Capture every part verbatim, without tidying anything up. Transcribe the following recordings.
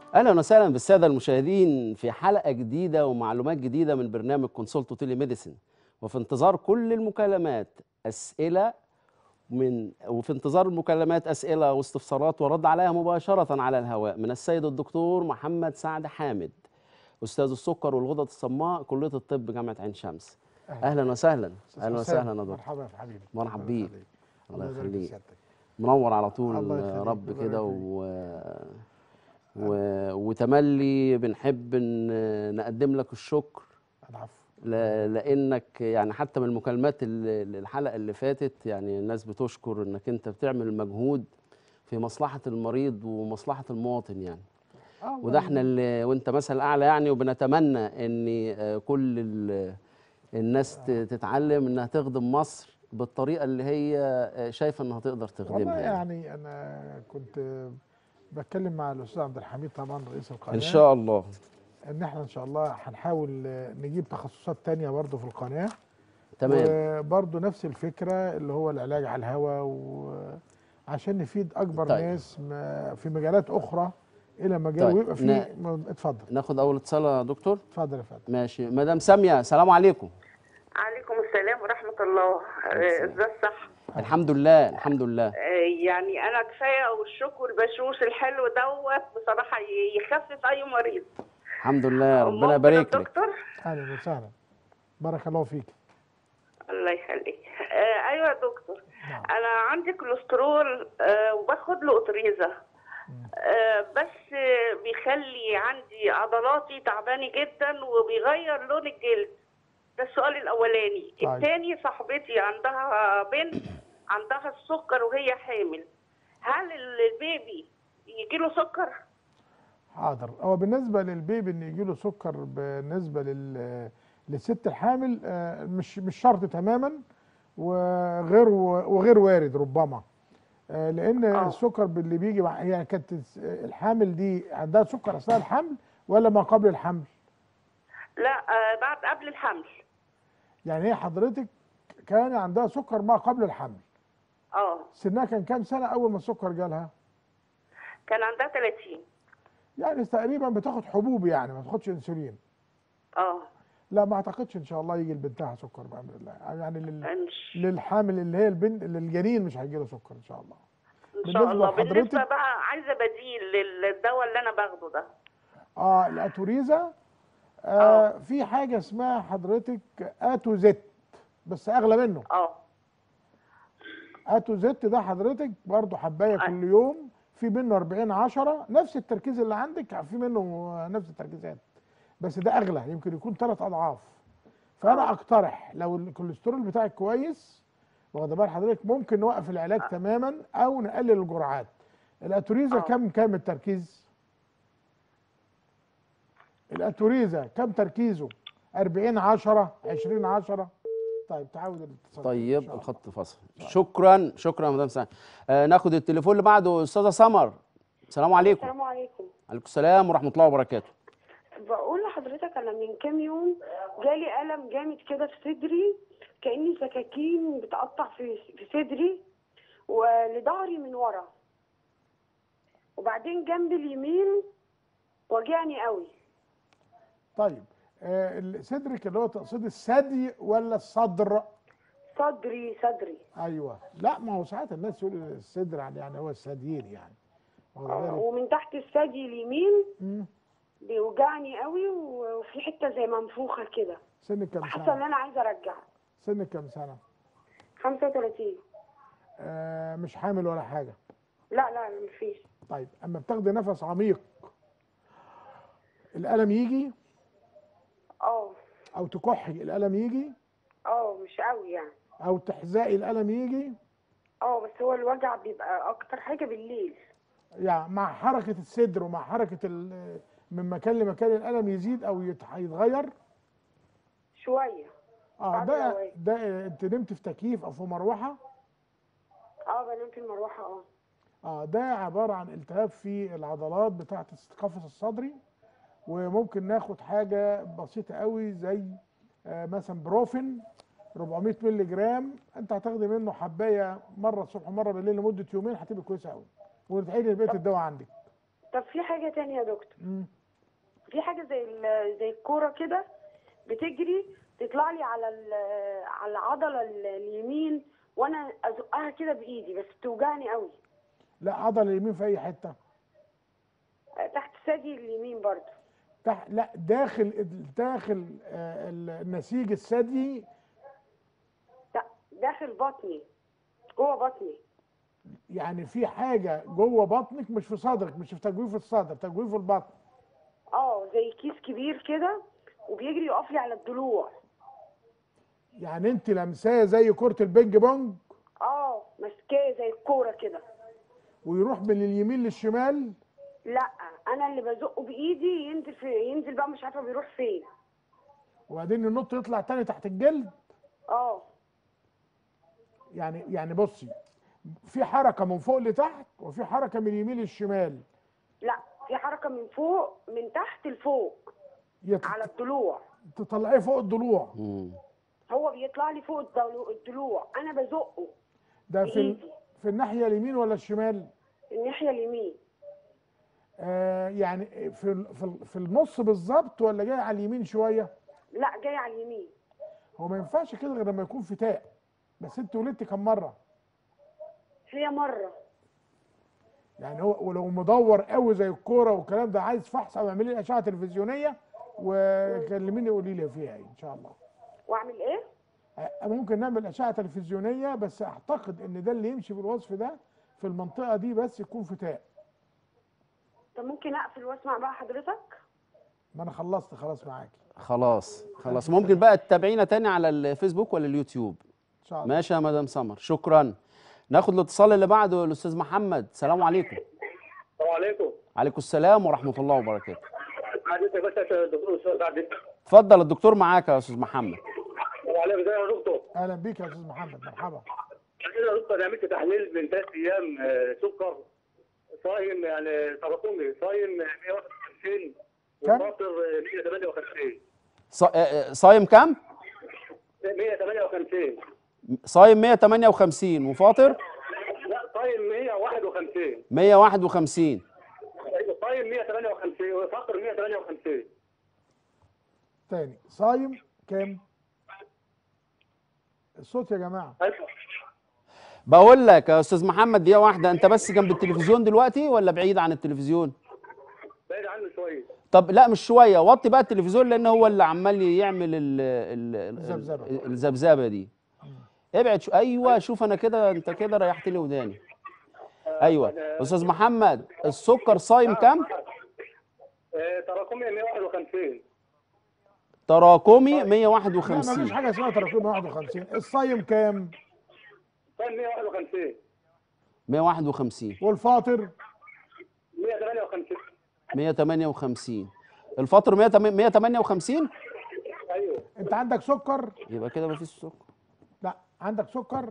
اهلا وسهلا بالساده المشاهدين في حلقه جديده ومعلومات جديده من برنامج كونسولتو تيلي ميديسن. وفي انتظار كل المكالمات اسئله من وفي انتظار المكالمات اسئله واستفسارات ورد عليها مباشره على الهواء من السيد الدكتور محمد سعد حامد، استاذ السكر والغدد الصماء، كليه الطب، جامعه عين شمس. اهلا اهلا بيك وسهلا. استاذ اهلا حسام، وسهلا يا دكتور. مرحبا يا حبيبي. مرحب ربنا بيك. يخليك. الله الله يبارك في يخليك. سيادتك. منور على طول الله يا يخليك رب كده ويبارك فيك. و... و... وتملي بنحب ان نقدم لك الشكر العفو. ل- لانك يعني حتى من المكالمات ال- الحلقه اللي فاتت يعني الناس بتشكر انك انت بتعمل مجهود في مصلحه المريض ومصلحه المواطن يعني. اه وده والله احنا اللي وانت مثل اعلى يعني، وبنتمنى ان آه، كل ال- الناس ت- تتعلم انها تخدم مصر بالطريقه اللي هي آه، شايفه انها تقدر والله تخدمها يعني. يعني انا كنت بتكلم مع الاستاذ عبد الحميد طبعا رئيس ان القناه شاء الله. ان احنا ان شاء الله هنحاول نجيب تخصصات تانية برضو في القناه، تمام. وبرضو نفس الفكره اللي هو العلاج على الهواء، وعشان نفيد اكبر طيب. ناس ما- في مجالات اخرى الى مجال، طيب ويبقى ن- في اتفضل. ناخد اول اتصال يا دكتور. اتفضل يا فندم. ماشي مدام ساميه، سلام عليكم. عليكم السلام ورحمة الله. عليكم آه، السلام. ازاي الصح؟ اهلا الحمد بيك. لله الحمد لله. آه، يعني أنا كفاية والشكر والبشوش الحلو دوت بصراحة ي- يخفف أي مريض. الحمد لله ربنا ممكن يبارك لك. الدكتور؟ اهلا وسهلا، بارك الله فيك. الله يخليك. آه، أيوة يا دكتور. نعم. أنا عندي كوليسترول آه، وباخد له أوتريزا. آه، بس آه، بيخلي عندي عضلاتي تعبانة جدا وبيغير لون الجلد. ده السؤال الأولاني. طيب. الثاني صاحبتي عندها بنت عندها السكر وهي حامل. هل البيبي يجي له سكر؟ حاضر. هو بالنسبه للبيبي ان يجي له سكر بالنسبه لل للست الحامل آه، مش مش شرط تماما، وغير وغير وارد ربما، آه، لان اه السكر اللي بيجي مع هي كانت الحامل دي عندها سكر اثناء الحمل ولا ما قبل الحمل؟ لا، آه، بعد قبل الحمل. يعني هي حضرتك كان عندها سكر ما قبل الحمل، اه سنها كان كام سنه اول ما السكر جالها؟ كان عندها ثلاثين. يعني تقريبا بتاخد حبوب، يعني ما تاخدش انسولين. اه لا ما اعتقدش ان شاء الله يجي لبنتها سكر بامر الله، يعني لل... إن- للحامل اللي هي البنت للجنين مش هيجي له سكر ان شاء الله. ان شاء الله. بالنسبه بالنسبه لحضرتك بقى عايزه بديل للدواء اللي انا باخده ده. اه الاتوريزا، اه آه في حاجه اسمها حضرتك اتوزيت، بس اغلى منه. اه اتوزيت ده حضرتك برضه حبايه آه. كل يوم، في منه أربعين عشرة، نفس التركيز اللي عندك في منه نفس التركيزات، بس ده اغلى، يمكن يكون ثلاث اضعاف. فانا آه. اقترح لو الكوليسترول بتاعك كويس واخد بال حضرتك، ممكن نوقف العلاج آه. تماما او نقلل الجرعات. الاتوريزا آه. كم كام التركيز؟ الاتوريزا كم تركيزه؟ أربعين عشرة، عشرين عشرة؟ طيب تعود الاتصال ان طيب شاء الله. الخط فصل. شكرا شكرا يا مدام ساميه. آه ناخد التليفون اللي بعده، استاذه سمر. السلام عليكم. السلام عليكم. عليكم السلام ورحمه الله وبركاته. بقول لحضرتك انا من كام يوم جالي الم جامد كده في صدري، كاني سكاكين بتقطع في في صدري ولظهري من ورا، وبعدين جنب اليمين وجعني قوي. طيب آه صدرك اللي هو تقصد الثدي ولا الصدر؟ صدري صدري ايوه. لا ما هو ساعات الناس تقول الصدر يعني هو الثديين يعني، واخد آه، بالك؟ ومن تحت الثدي اليمين مم. بيوجعني قوي، وفي حته زي منفوخه كده، سنك كام حاسه ان سنه؟ انا عايزه ارجع. سنك كام سنه؟ خمسة وثلاثين. آه مش حامل ولا حاجه؟ لا لا مفيش. طيب اما بتاخدي نفس عميق الالم يجي؟ اه او تكحي الالم يجي؟ اه مش قوي يعني. او تحزقي الالم يجي؟ اه بس هو الوجع بيبقى اكتر حاجه بالليل. يعني مع حركه الصدر ومع حركه ال- من مكان لمكان الالم يزيد او يتح- يتغير؟ شويه. اه بعد ده الأوقات. ده انت نمت في تكييف او في مروحه؟ اه بنام في المروحه. اه اه ده عباره عن التهاب في العضلات بتاعه القفص الصدري، وممكن ناخد حاجه بسيطه قوي زي آه مثلا بروفين أربعمية مللي جرام، انت هتاخدي منه حبايه مره الصبح ومره بالليل لمده يومين، هتبقى كويسه قوي، وتعيدي بقيه طب الدواء عندك. طب في حاجه تانية يا دكتور. مم. في حاجه زي ال- زي الكوره كده بتجري تطلع لي على ال- على العضله ال- اليمين، وانا ازقها كده بايدي بس بتوجعني قوي. لا، عضله اليمين في اي حته؟ تحت ثدي اليمين برضه. تحت، لا، داخل داخل آه، النسيج الثدي. لا، داخل بطني، جوه بطني. يعني في حاجه جوه بطنك، مش في صدرك، مش في تجويف الصدر، تجويف البطن. اه، زي كيس كبير كده وبيجري يقف لي على الضلوع. يعني انت لمساه زي كره البينج بونج، اه، ماسكاه زي الكوره كده. ويروح من اليمين للشمال. لا، انا اللي بزقه بايدي ينزل في ينزل بقى، مش عارفه بيروح فين. وبعدين النط يطلع تاني تحت الجلد. اه. يعني يعني بصي، في حركه من فوق لتحت، وفي حركه من اليمين للشمال. لا، في حركه من فوق، من تحت لفوق يت- على الضلوع. تطلعيه فوق الضلوع. مم. هو بيطلع لي فوق الضلو- الضلوع، انا بزقه ده في ال... بايدي في الناحيه اليمين ولا الشمال؟ الناحيه اليمين. آه يعني في ال- في ال- في النص بالظبط، ولا جاي على اليمين شويه؟ لا، جاي على اليمين. هو ما ينفعش كده غير لما يكون في تاء. بس انت ولدت كم مره؟ هي مره. يعني هو ولو مدور قوي زي الكوره والكلام ده، عايز فحص او اعملي لي اشعه تلفزيونيه وكلميني قولي لي فيها ايه ان شاء الله. واعمل ايه؟ آه، ممكن نعمل اشعه تلفزيونيه، بس اعتقد ان ده اللي يمشي بالوصف ده في المنطقه دي، بس يكون في تاء. طب ممكن اقفل واسمع بقى حضرتك؟ ما انا خلصت خلاص معاكي خلاص خلاص. ممكن بقى تتابعينا تاني على الفيسبوك ولا اليوتيوب؟ ان شاء الله. ماشي يا مدام سمر، شكرا. ناخد الاتصال اللي بعده، الاستاذ محمد. السلام عليكم. السلام عليكم. عليكم السلام ورحمه الله وبركاته. حضرتك يا باشا الدكتور استاذ بعد اذنك. اتفضل الدكتور معاك يا استاذ محمد. السلام عليكم. ازيك يا دكتور؟ اهلا بيك يا استاذ محمد، مرحبا. انا يا دكتور انا عملت تحليل من ثلاث ايام آه، سكر صايم، يعني تراكمي صايم مية وواحد وخمسين كم؟ وفاطر آه، مية وتمانية وخمسين. ص- آه، صايم كام؟ مية وتمانية وخمسين. صايم مية وتمانية وخمسين وفاطر لا، صايم مية وواحد وخمسين. مية وواحد وخمسين. ايوه، صايم مية وتمانية وخمسين وفاطر مية وتمانية وخمسين. تاني، صايم كام؟ الصوت يا جماعه. ايوه. بقول لك يا استاذ محمد دقيقه واحده، انت بس جنب التلفزيون دلوقتي ولا بعيد عن التلفزيون؟ بعيد عنه شويه. طب لا مش شويه، وطي بقى التلفزيون لان هو اللي عمال يعمل ال ال الذبذبة. ال- الذبذبه دي. ابعد شو. ايوه شوف انا كده، انت كده ريحت لي وداني. ايوه استاذ محمد، السكر صايم كام؟ آه، تراكمي مية وواحد وخمسين. تراكمي مية وواحد لا، ما فيش وخمسين. حاجه اسمها تراكمي واحد وخمسين. الصايم كام؟ صايم مية وواحد وخمسين. مية وواحد وخمسين. والفاطر؟ مية وتمانية وخمسين. مية وتمانية وخمسين. الفطر مية وتمانية وخمسين. ايوه. انت عندك سكر؟ يبقى كده مفيش سكر. لا، عندك سكر؟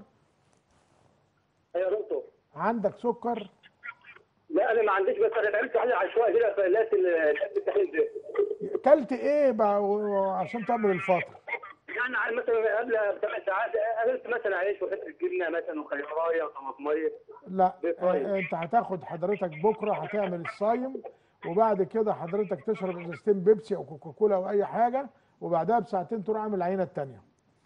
ايوه يا دكتور. عندك سكر؟ لا انا ما عنديش، بس انا عملت حاجه عشوائي كده في لقيت ال- التحليل ده. كلت ايه بقى و- عشان تعمل الفطر؟ يعني عن- مثلا قبل بثمان ساعات اكلت مثلا عيش وحته جبنه مثلا وخيرايه وطماطميه. لا، بالطيب. آه، انت هتاخد حضرتك بكره هتعمل الصايم، وبعد كده حضرتك تشرب ازازتين بيبسي او كوكاكولا او اي حاجه، وبعدها بساعتين تروح عامل العينه الثانيه.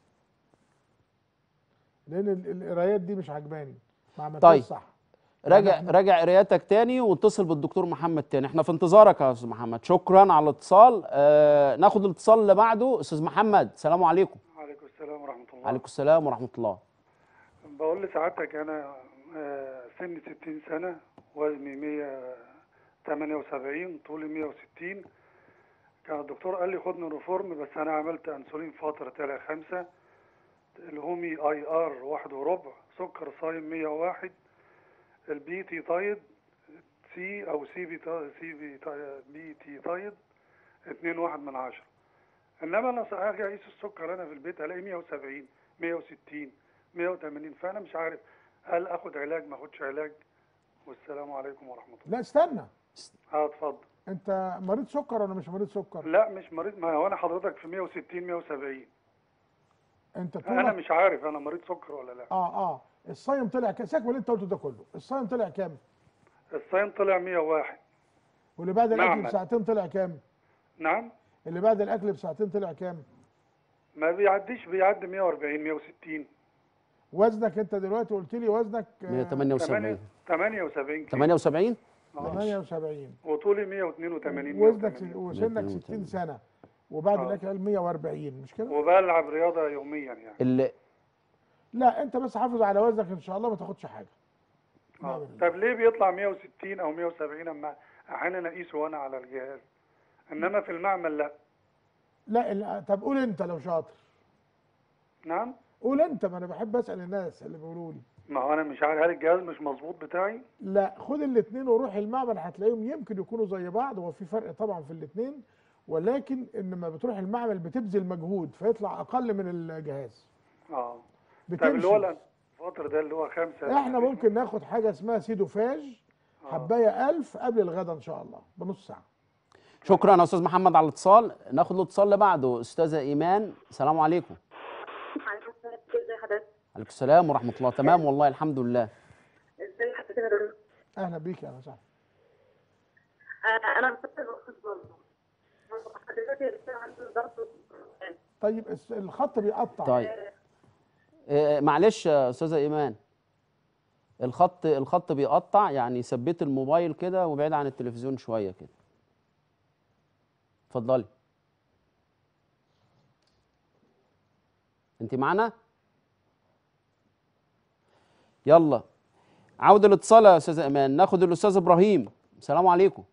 لان ال- القرايات دي مش عجباني، ما عملتهاش طيب. صح. راجع راجع قرايتك تاني واتصل بالدكتور محمد تاني، احنا في انتظارك يا استاذ محمد. شكرا على الاتصال. آه ناخد الاتصال اللي بعده، استاذ محمد. السلام عليكم. وعليكم السلام ورحمة الله. عليكم السلام ورحمه الله. بقول لسعادتك أنا آه، سني ستين سنة، وزني مية وتمانية وسبعين، طولي مية وستين. كان الدكتور قال لي خد نوروفورم، بس أنا عملت أنسولين فترة طلع خمسة، الهومي أي آر واحد وربع، سكر صايم مية وواحد، البي تي تايد سي أو سي بي تا سي بي تا بي تي تايد اتنين واحد من عشرة. إنما أنا أجي أقيس السكر أنا في البيت ألاقي مية وسبعين، مية وستين، مية وتمانين، فأنا مش عارف هل آخد علاج ما آخدش علاج. والسلام عليكم ورحمة الله. لا استنى، اه اتفضل. انت مريض سكر ولا مش مريض سكر؟ لا مش مريض، ما هو أنا حضرتك في مية وستين مية وسبعين. انت أنا طولك مش عارف أنا مريض سكر ولا لا. اه اه الصايم طلع كام؟ سيبك من اللي انت قلته ده كله، الصايم طلع كام؟ الصين طلع مية وواحد. واللي بعد الاكل معمل. بساعتين طلع كام؟ نعم. اللي بعد الاكل بساعتين طلع كام؟ ما بيعديش، بيعدي مية وأربعين مية وستين. وزنك انت دلوقتي قلت لي وزنك آه، مية وتمانية وسبعين ثمانية وسبعين كيلو. ثمانية وسبعين آه. ثمانية وسبعين. وطولي مية واتنين وتمانين وزنك مية وتمانين. وسنك ستين سنه وبعد آه. الاكل مية وأربعين، مش كده؟ وبلعب رياضه يوميا يعني. اللي لا انت بس حافظ على وزنك ان شاء الله ما تاخدش حاجه. آه. طب ليه بيطلع مية وستين او مية وسبعين اما احيانا اقيسه وانا على الجهاز، انما في المعمل لا؟ لا ال- طب قول انت لو شاطر. نعم. قول انت، ما انا بحب اسال الناس اللي بيقولوا لي. ما هو انا مش عارف هل الجهاز مش مظبوط بتاعي. لا خد الاثنين وروح المعمل هتلاقيهم يمكن يكونوا زي بعض، هو في فرق طبعا في الاثنين، ولكن انما بتروح المعمل بتبذل مجهود فيطلع اقل من الجهاز. اه. طب بتمشي. اللي هو الفترة ده اللي هو خمسة، احنا ممكن ناخد حاجه اسمها سيدوفاج حبايه ألف قبل الغداء ان شاء الله بنص ساعه. شكرا يا استاذ محمد على الاتصال. ناخد الاتصال اللي بعده. استاذه ايمان، السلام عليكم. ازي حضرتك؟ عليكم السلام ورحمه الله. تمام والله الحمد لله. ازي حضرتك يا دكتور؟ اهلا بيك يا اهلا وسهلا. آه، انا بفكر باخد برضه. حضرتك يا دكتور عندي ضغط. طيب الس- الخط بيقطع. طيب آه، معلش يا استاذه ايمان، الخط الخط بيقطع، يعني ثبت الموبايل كده وبعيد عن التلفزيون شويه كده. اتفضلي. انت معانا؟ يلا عود الاتصال يا استاذه ايمان. ناخد الاستاذ ابراهيم. السلام عليكم.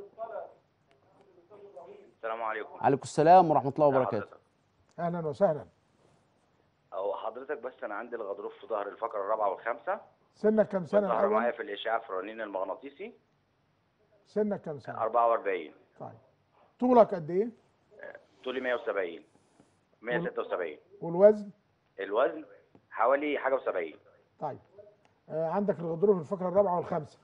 السلام عليكم. عليكم السلام ورحمه الله وبركاته. اهلا وسهلا. او حضرتك بس انا عندي الغضروف في ظهر الفقره الرابعه والخامسه. سنك كام سنه ظهر معايا الاول؟ في الاشعاع في الرنين المغناطيسي. سنك كام سنه؟ أربعة وأربعين. طيب طولك قد ايه؟ طولي مية وسبعين مية وستة وسبعين. والوزن؟ الوزن حوالي حاجه وسبعين. طيب آه عندك الغضروف في الفقره الرابعه والخامسه.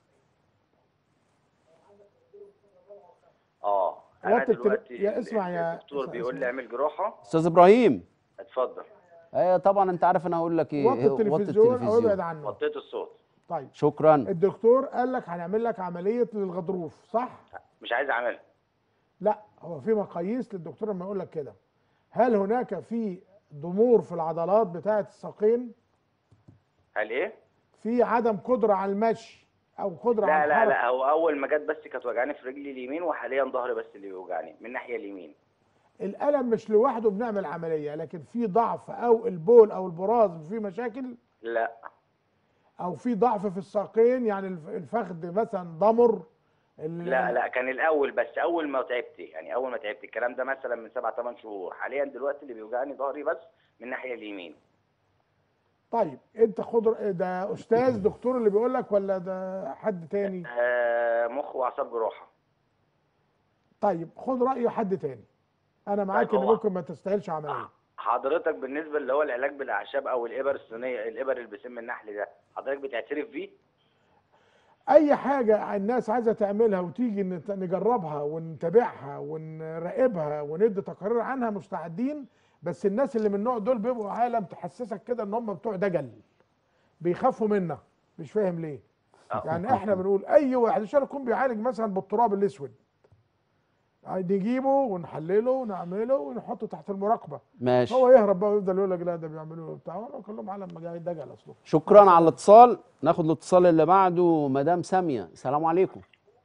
اه انا وقت التل- دلوقتي يا اسمع يا- الدكتور اسمع- بيقول لي اسمع. اعمل جراحه. استاذ ابراهيم، اتفضل. ايه طبعا انت عارف انا هقول لك ايه. وطي التلفزيون او ابعد عنه. وطيت الصوت. طيب شكرا. الدكتور قال لك هنعمل لك عمليه للغضروف صح؟ مش عايز اعملها. لا هو في مقاييس للدكتور لما يقول لك كده. هل هناك في ضمور في العضلات بتاعه الساقين؟ هل ايه؟ في عدم قدره على المشي او قدره لا على لا الحركه؟ لا، هو اول ما جت بس كانت وجعاني في رجلي اليمين، وحاليا ظهري بس اللي بيوجعني من الناحيه اليمين. الالم مش لوحده بنعمل عمليه، لكن في ضعف او البول او البراز في مشاكل، لا او في ضعف في الساقين يعني الف- الفخذ مثلا ضمر. ال- لا لا، كان الاول بس اول ما تعبت، يعني اول ما تعبت الكلام ده مثلا من سبع ثمان شهور. حاليا دلوقتي اللي بيوجعني ظهري بس من الناحيه اليمين. طيب انت خضر ده استاذ دكتور اللي بيقول لك ولا ده حد تاني؟ آه مخ واعصاب جراحه. طيب خد راي حد تاني. انا معاك طيب ان هو- ممكن ما تستاهلش عمليه. حضرتك بالنسبه اللي هو العلاج بالاعشاب او الابر الصينيه، الابر اللي بسم النحل ده، حضرتك بتعترف بيه؟ اي حاجه الناس عايزه تعملها وتيجي نت- نجربها ونتابعها ونراقبها وندي تقارير عنها مستعدين، بس الناس اللي من النوع دول بيبقوا عالم تحسسك كده ان هم بتوع دجل، بيخافوا منا مش فاهم ليه. يعني احنا بنقول اي واحد عشان يكون بيعالج مثلا بالتراب الاسود نجيبه ونحلله ونعمله ونحطه تحت المراقبه، ماشي. هو يهرب بقى ويفضل يقول لك لا ده بيعملوا بتاع، وانا كلهم عالم جاي دجل اصله. شكرا على الاتصال. ناخد الاتصال اللي بعده. مدام ساميه، السلام عليكم.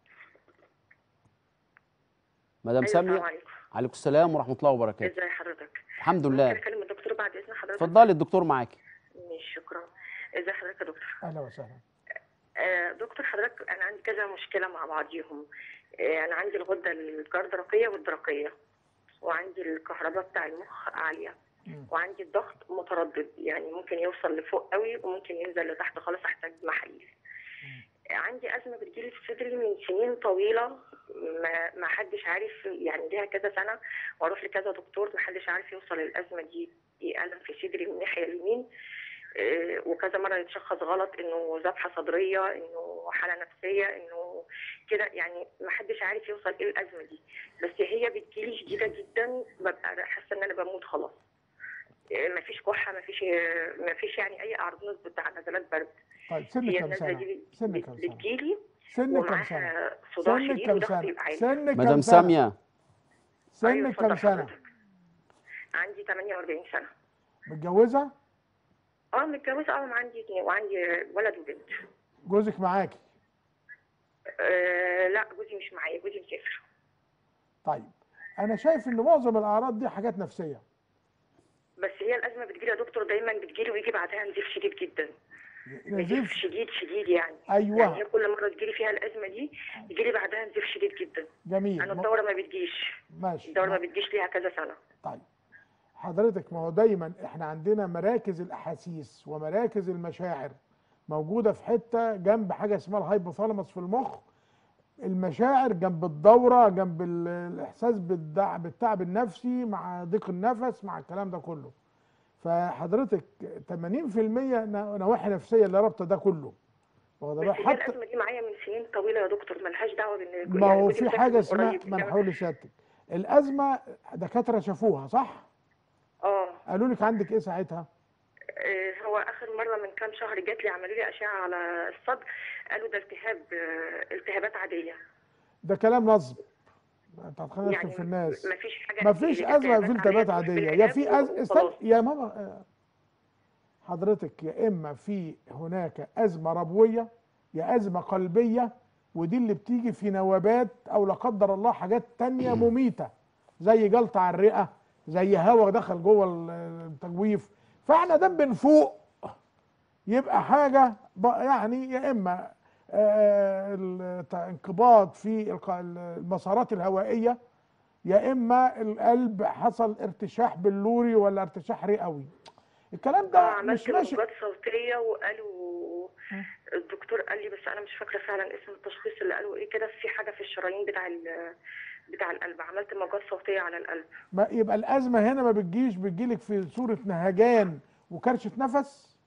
مدام أيوة، ساميه. السلام عليكم. عليكم السلام ورحمه الله وبركاته. ازي حضرتك؟ الحمد ممكن لله. اكلم الدكتور بعد اذن حضرتك؟ اتفضلي الدكتور معاكي. ماشي شكرا. ازي حضرتك يا دكتور؟ اهلا وسهلا. آه دكتور حضرتك انا عندي كذا مشكله مع بعضيهم. آه انا عندي الغده الجردرقيه والدرقيه، وعندي الكهرباء بتاع المخ عاليه، وعندي الضغط متردد، يعني ممكن يوصل لفوق قوي وممكن ينزل لتحت خالص، احتاج محاليل. عندي ازمه بتجيلي في صدري من سنين طويله، ما ما حدش عارف، يعني ليها كذا سنه واروح لكذا دكتور، ما حدش عارف يوصل الازمه دي. دي الم في صدري من الناحيه اليمين، إيه، وكذا مره يتشخص غلط انه ذبحه صدريه، انه حاله نفسيه، انه كده، يعني ما حدش عارف يوصل ايه الازمه دي. بس هي بتجيلي شديده جدا، ببقى حاسه ان انا بموت خلاص. إيه، ما فيش كحه، ما فيش ما فيش يعني اي اعراض نزله بتاع نزلات برد. طيب سن هي كام النزله سنه؟ دي سن كام سنه؟ بتجيلي سنك كام سنه؟ ومعاها صداع سنك شديد كام وضغط سنه؟ يبقى عالي. سنك كام مدام سنه؟ ساميه، أيوة، سنك كام اتفضل سنه؟ حضرتك. عندي ثمانية وأربعين سنة. متجوزه؟ اه متجوزة، اه وعندي اتنين، وعندي ولد وبنت. جوزك معاكي؟ آه لا، جوزي مش معايا، جوزي مسافر. طيب انا شايف ان معظم الاعراض دي حاجات نفسيه. بس هي الأزمة بتجيلي يا دكتور دايما، بتجيلي ويجي بعدها نزيف شديد جدا. نزيف نزيف؟ شديد شديد يعني. أيوة. يعني هي كل مرة تجيلي فيها الأزمة دي يجيلي بعدها نزيف شديد جدا. جميل. أنا م- الدورة ما بتجيش. ماشي. الدورة ما ما- بتجيش ليها كذا سنة. طيب حضرتك، ما هو دايما احنا عندنا مراكز الاحاسيس ومراكز المشاعر موجوده في حته جنب حاجه اسمها الهايبوثالاموس في المخ. المشاعر جنب الدوره، جنب ال- الاحساس بالدع- بالتعب النفسي مع ضيق النفس مع الكلام ده كله. فحضرتك ثمانين في المية نا- نواحي نفسيه اللي رابطه ده كله، واخد بس بالك؟ هي حتى الأزمة دي معايا من سنين طويلة يا دكتور، ملهاش دعوة بإن ما يعني هو جوزي في مسافر حاجه من اسمها، قريب ما انا كده. هقول لسيادتك، الازمه دكاتره شافوها صح؟ اه. قالوا لك عندك ايه ساعتها؟ آه، هو اخر مره من كام شهر جات لي عملوا لي اشعه على الصدر، قالوا ده التهاب، آه، التهابات عاديه. ده كلام نصب. انت هتخليني اشتم يعني في الناس. ما فيش حاجه ما فيش نتيجة ازمه في التهابات عاديه، عاديه، يا في أز... استنى خلاص. يا ماما. آه، حضرتك يا اما في هناك ازمه ربويه يا ازمه قلبيه، ودي اللي بتيجي في نوبات او لا قدر الله حاجات تانية مميته زي جلطه على الرئه، زي هواء دخل جوه التجويف. فاحنا ده بنفوق يبقى حاجه ب- يعني يا اما آه، الت- انقباض في الق- المسارات الهوائيه، يا اما القلب حصل ارتشاح بلوري ولا ارتشاح رئوي. الكلام اه ده مش عملت ماشي. موجات صوتيه وقالوا، الدكتور قال لي، بس انا مش فاكره فعلا اسم التشخيص اللي قالوا ايه كده، في حاجه في الشرايين بتاع ال- بتاع القلب. عملت موجات صوتيه على القلب. ما يبقى الازمه هنا ما بتجيش، بتجيلك في صوره نهجان وكرشه نفس.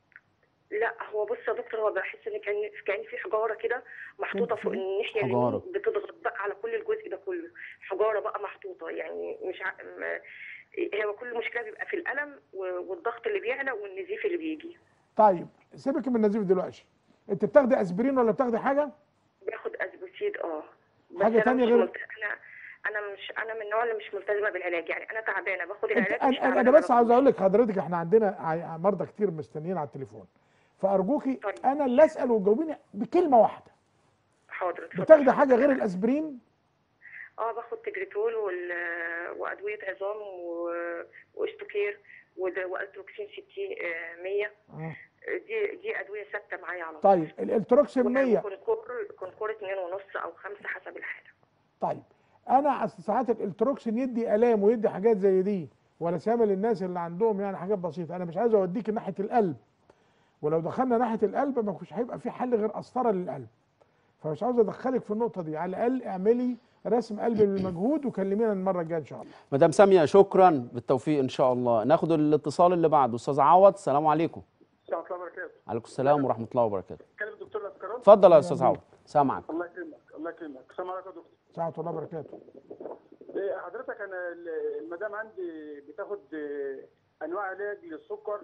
لا هو بص يا دكتور، هو بحس ان كان كان في حجاره كده محطوطه في فوق إيه؟ الناحيه حجارة. اليمين، بتضغط بقى على كل الجزء ده كله. حجاره بقى محطوطه، يعني مش ع... م- هو كل المشكله بيبقى في الالم و- والضغط اللي بيعلى والنزيف اللي بيجي. طيب سيبك من النزيف دلوقتي، انت بتاخدي اسبرين ولا بتاخدي حاجه؟ باخد اسبوسيد اه. بس حاجة انا تانية مش غير- ملت... انا انا مش انا من النوع اللي مش ملتزمه بالعلاج، يعني انا تعبانه باخد انت العلاج مش انا تعبانه انا ما بس عاوز باخدوش. اقول لك حضرتك، احنا عندنا ع- مرضى كتير مستنيين على التليفون، فارجوكي طيب. انا اللي اسال وتجاوبيني بكلمه واحده. حاضر اتفضل. بتاخدي حاجه غير الاسبرين؟ اه باخد تجريتول وال... وادويه عظام و... واستوكير وده- والتروكسين ستين آه، مية. اه. دي دي ادويه ثابته معايا على طول. طيب الالتروكسين مية. وكونكور كونكور اتنين ونص او خمسة حسب الحاله. طيب انا اصل ساعات الالتروكسين يدي الام ويدي حاجات زي دي، ولا سامل الناس اللي عندهم يعني حاجات بسيطه. انا مش عايز اوديك ناحيه القلب، ولو دخلنا ناحيه القلب ما مش هيبقى في حل غير قسطره للقلب. فمش عاوز ادخلك في النقطه دي. على الاقل اعملي رسم قلب بالمجهود وكلمينا المره الجايه ان شاء الله. مدام ساميه شكرا، بالتوفيق ان شاء الله. ناخد الاتصال اللي بعده. استاذ عوض، السلام عليكم. السلام عليكم ورحمه الله وبركاته. عليكم السلام ورحمه الله وبركاته. كلم الدكتور الاسكران. اتفضل يا استاذ عوض، سامعك. الله يكرمك الله يكرمك. السلام عليكم يا دكتور. ساعه الله وبركاته. إيه حضرتك، انا ال- المدام عندي بتاخد إيه، انواع علاج للسكر.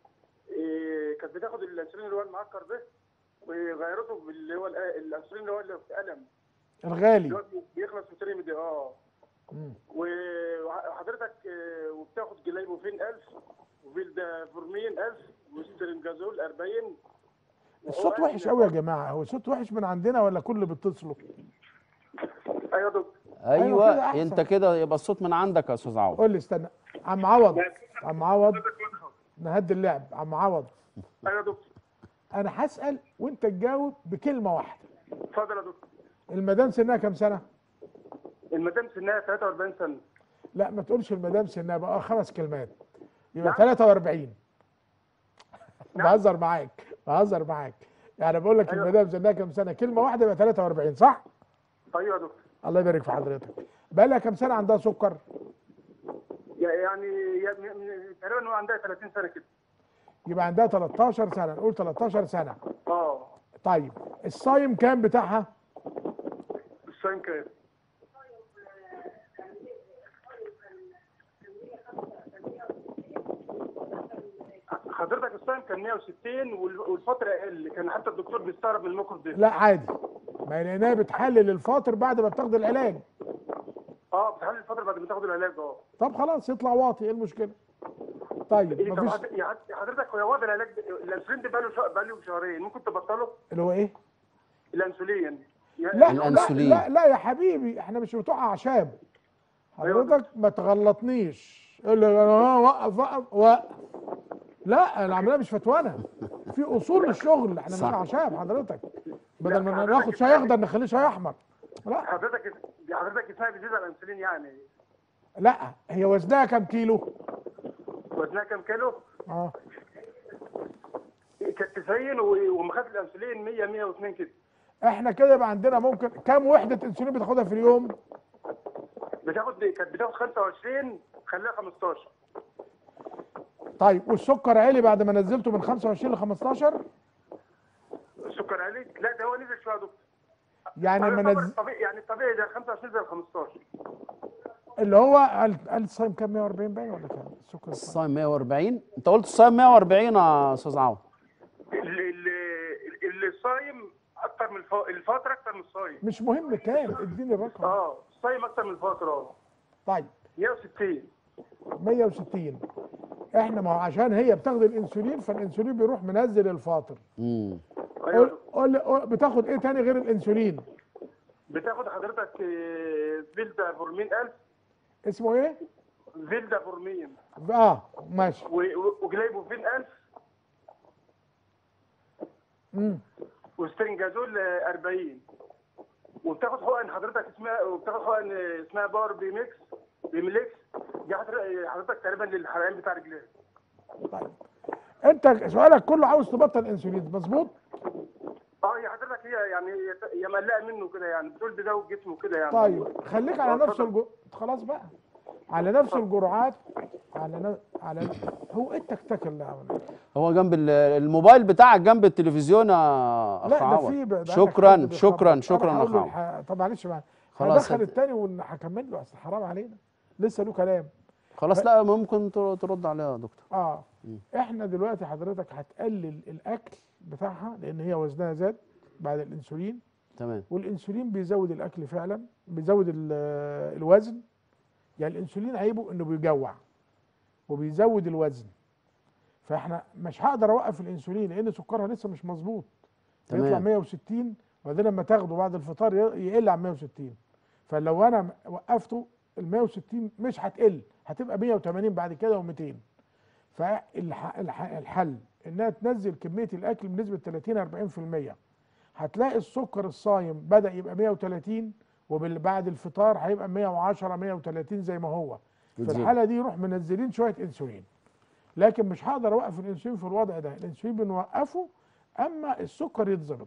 إيه، كانت بتاخد الانسولين اللي هو المعكر ده، وغيرته باللي هو الأ- الانسولين اللي هو اللي في الم، اللي الغالي. هو بيخلص في تريميدي. اه مم. وحضرتك إيه، وبتاخد جلايبوفين ألف، وفيلدافورمين ألف، وسترنجازول أربعين. الصوت وحش قوي يا جماعه. هو الصوت وحش من عندنا ولا كل اللي بيتصلوا؟ ايوه يا دكتور. أيوة ايوه, كده أحسن. انت كده يبقى الصوت من عندك يا استاذ عوض. قول لي استنى. عم عوض، عم عوض نهدي اللعب. عم عوض ايوه يا دكتور. انا هسال وانت تجاوب بكلمه واحده. اتفضل يا دكتور. المدام سنها كام سنه؟ المدام سنها ثلاثة وأربعين سنه. لا ما تقولش المدام سنها بقى خمس كلمات، يبقى نعم. ثلاثة وأربعين. نعم. بهزر معاك بهزر معاك يعني بقول لك أيوة. المدام سنها كام سنه، كلمه واحده يبقى ثلاثة وأربعين صح؟ ايوه يا دكتور. الله يبارك في حضرتك. بقى لها كام سنه عندها سكر؟ يعني يا- من- من- تقريبا هو عندها ثلاثين سنه كده. يبقى عندها تلتاشر سنه، نقول تلتاشر سنه. اه طيب الصايم كام بتاعها؟ الصايم كام؟ حضرتك الصايم كان مية وستين وال- والفتره اقل، كان حتى الدكتور بيستغرب من الموقف ده. لا عادي ما هي لانها بتحلل الفاطر بعد ما بتاخد العلاج. اه بتحلل الفتره بعد ما تاخد العلاج. اه طب خلاص يطلع واطي، ايه المشكله؟ طيب إيه طب مفيش. حض- يا حض- حضرتك هو واخد العلاج ده- الانسولين ده بقاله شا- بقاله شهرين، ممكن تبطله؟ اللي هو ايه؟ الانسولين يعني لا الأنسولين. لا لا لا يا حبيبي، احنا مش بتوع اعشاب. حضرتك ما تغلطنيش. يقول لي انا وقف وقف وقف. لا العمليه مش فتوانه، في اصول للشغل، احنا مش صح. اعشاب حضرتك. بدل ما حضرتك ناخد شاي اخضر نخليه شاي احمر. لا حضرتك حضرتك اسمها بتزيد على الانسولين يعني. لا، هي وزنها كام كيلو؟ وزنها كام كيلو؟ اه كانت تسعين و- وما خدت الانسولين مية مية واثنين كده. احنا كده يبقى عندنا ممكن كام وحده انسولين بتاخدها في اليوم؟ بتاخد كانت بتاخد خمسة وعشرين، خليها خمستاشر. طيب والسكر عالي بعد ما نزلته من خمسة وعشرين ل خمستاشر؟ السكر عالي؟ لا ده هو نزل شويه يا دكتور. يعني هو ما يعتبر نزل الطبيعي يعني الطبيعي ده خمسة وعشرين زي ال خمستاشر. اللي هو قال قال الصايم كام؟ مية واربعين باين ولا كام؟ السكر الصايم الصايم مية واربعين، انت قلت الصايم مية واربعين يا استاذ عوض. اللي اللي اللي صايم اكتر من الف... الفتره اكتر من الصايم. مش مهم كام، اديني الرقم. اه الصايم اكتر من الفتره. اه طيب مية وستين. مية وستين. احنا ما هو عشان هي بتاخد الانسولين، فالانسولين بيروح منزل الفاطر. امم قول قول لي قول- بتاخد ايه تاني غير الانسولين؟ بتاخد حضرتك آه، فيلدا فورمين ألف. اسمه ايه؟ فيلدا فورمين اه ماشي. و- و- وجلايبوفين ألف امم وسترنجازول آه، أربعين. وبتاخد حقن حضرتك اسمها وبتاخد حقن آه، اسمها باور بيميكس بيميليكس. دي حضرتك حضرتك تقريبا للحرقان بتاع رجليها. طيب انت سؤالك كله عاوز تبطل انسولين، مظبوط؟ اه هي حضرتك هي يعني هي- هي مقلقه منه كده يعني، بتقول بيزود جسمه كده يعني. طيب خليك على آه، نفس اتفضل. الجرعات. خلاص بقى على نفس الجرعات. على ن... على هو ايه التكتك اللي عمله؟ هو جنب ال- الموبايل بتاعك جنب التلفزيون يا اخ لا ده عوض. في ده عندك شكرا حد شكرا بيخبط. شكرا أنا يا هقول اخ له عوض. الح- طب معلش بقى خلاص هدخل هت- التاني وهكمل له، اصل حرام علينا لسه له كلام. خلاص لا ممكن تر- ترد عليها يا دكتور. اه احنا دلوقتي حضرتك هتقلل الاكل بتاعها لان هي وزنها زاد بعد الانسولين، تمام. والانسولين بيزود الاكل فعلا، بيزود ال- الوزن. يعني الانسولين عيبه انه بيجوع وبيزود الوزن، فاحنا مش هقدر اوقف الانسولين لان سكرها لسه مش مظبوط. تمام. يطلع مية وستين وبعدين لما تاخده بعد الفطار ي- يقل عن مية وستين. فلو انا وقفته ال مية وستين مش هتقل، هتبقى مية وتمانين بعد كده و200. فالحل انها تنزل كميه الاكل بنسبه تلاتين اربعين في المية. هتلاقي السكر الصايم بدا يبقى مية وتلاتين، وبعد الفطار هيبقى مية وعشرة مية وتلاتين زي ما هو. في بتزيد. الحاله دي يروح منزلين شويه انسولين. لكن مش هقدر اوقف الانسولين في الوضع ده، الانسولين بنوقفه اما السكر يتظبط.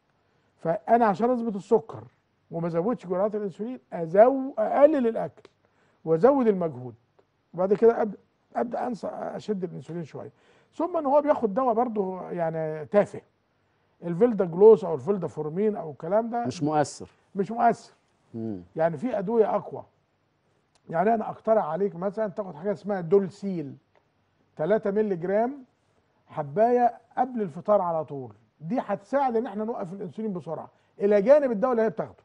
فانا عشان اظبط السكر وما ازودش جرعات الانسولين أزو اقلل الاكل وازود المجهود، وبعد كده ابدا ابدا انسى اشد الانسولين شويه. ثم ان هو بياخد دواء برضه يعني تافه، الفيلدا جلوس او الفيلدا فورمين او الكلام ده مش مؤثر. مش مؤثر. مم. يعني في ادويه اقوى. يعني انا اقترح عليك مثلا تاخد حاجه اسمها دولسيل تلاتة مللي جرام حبايه قبل الفطار على طول. دي هتساعد ان احنا نوقف الانسولين بسرعه الى جانب الدواء اللي هي بتاخده.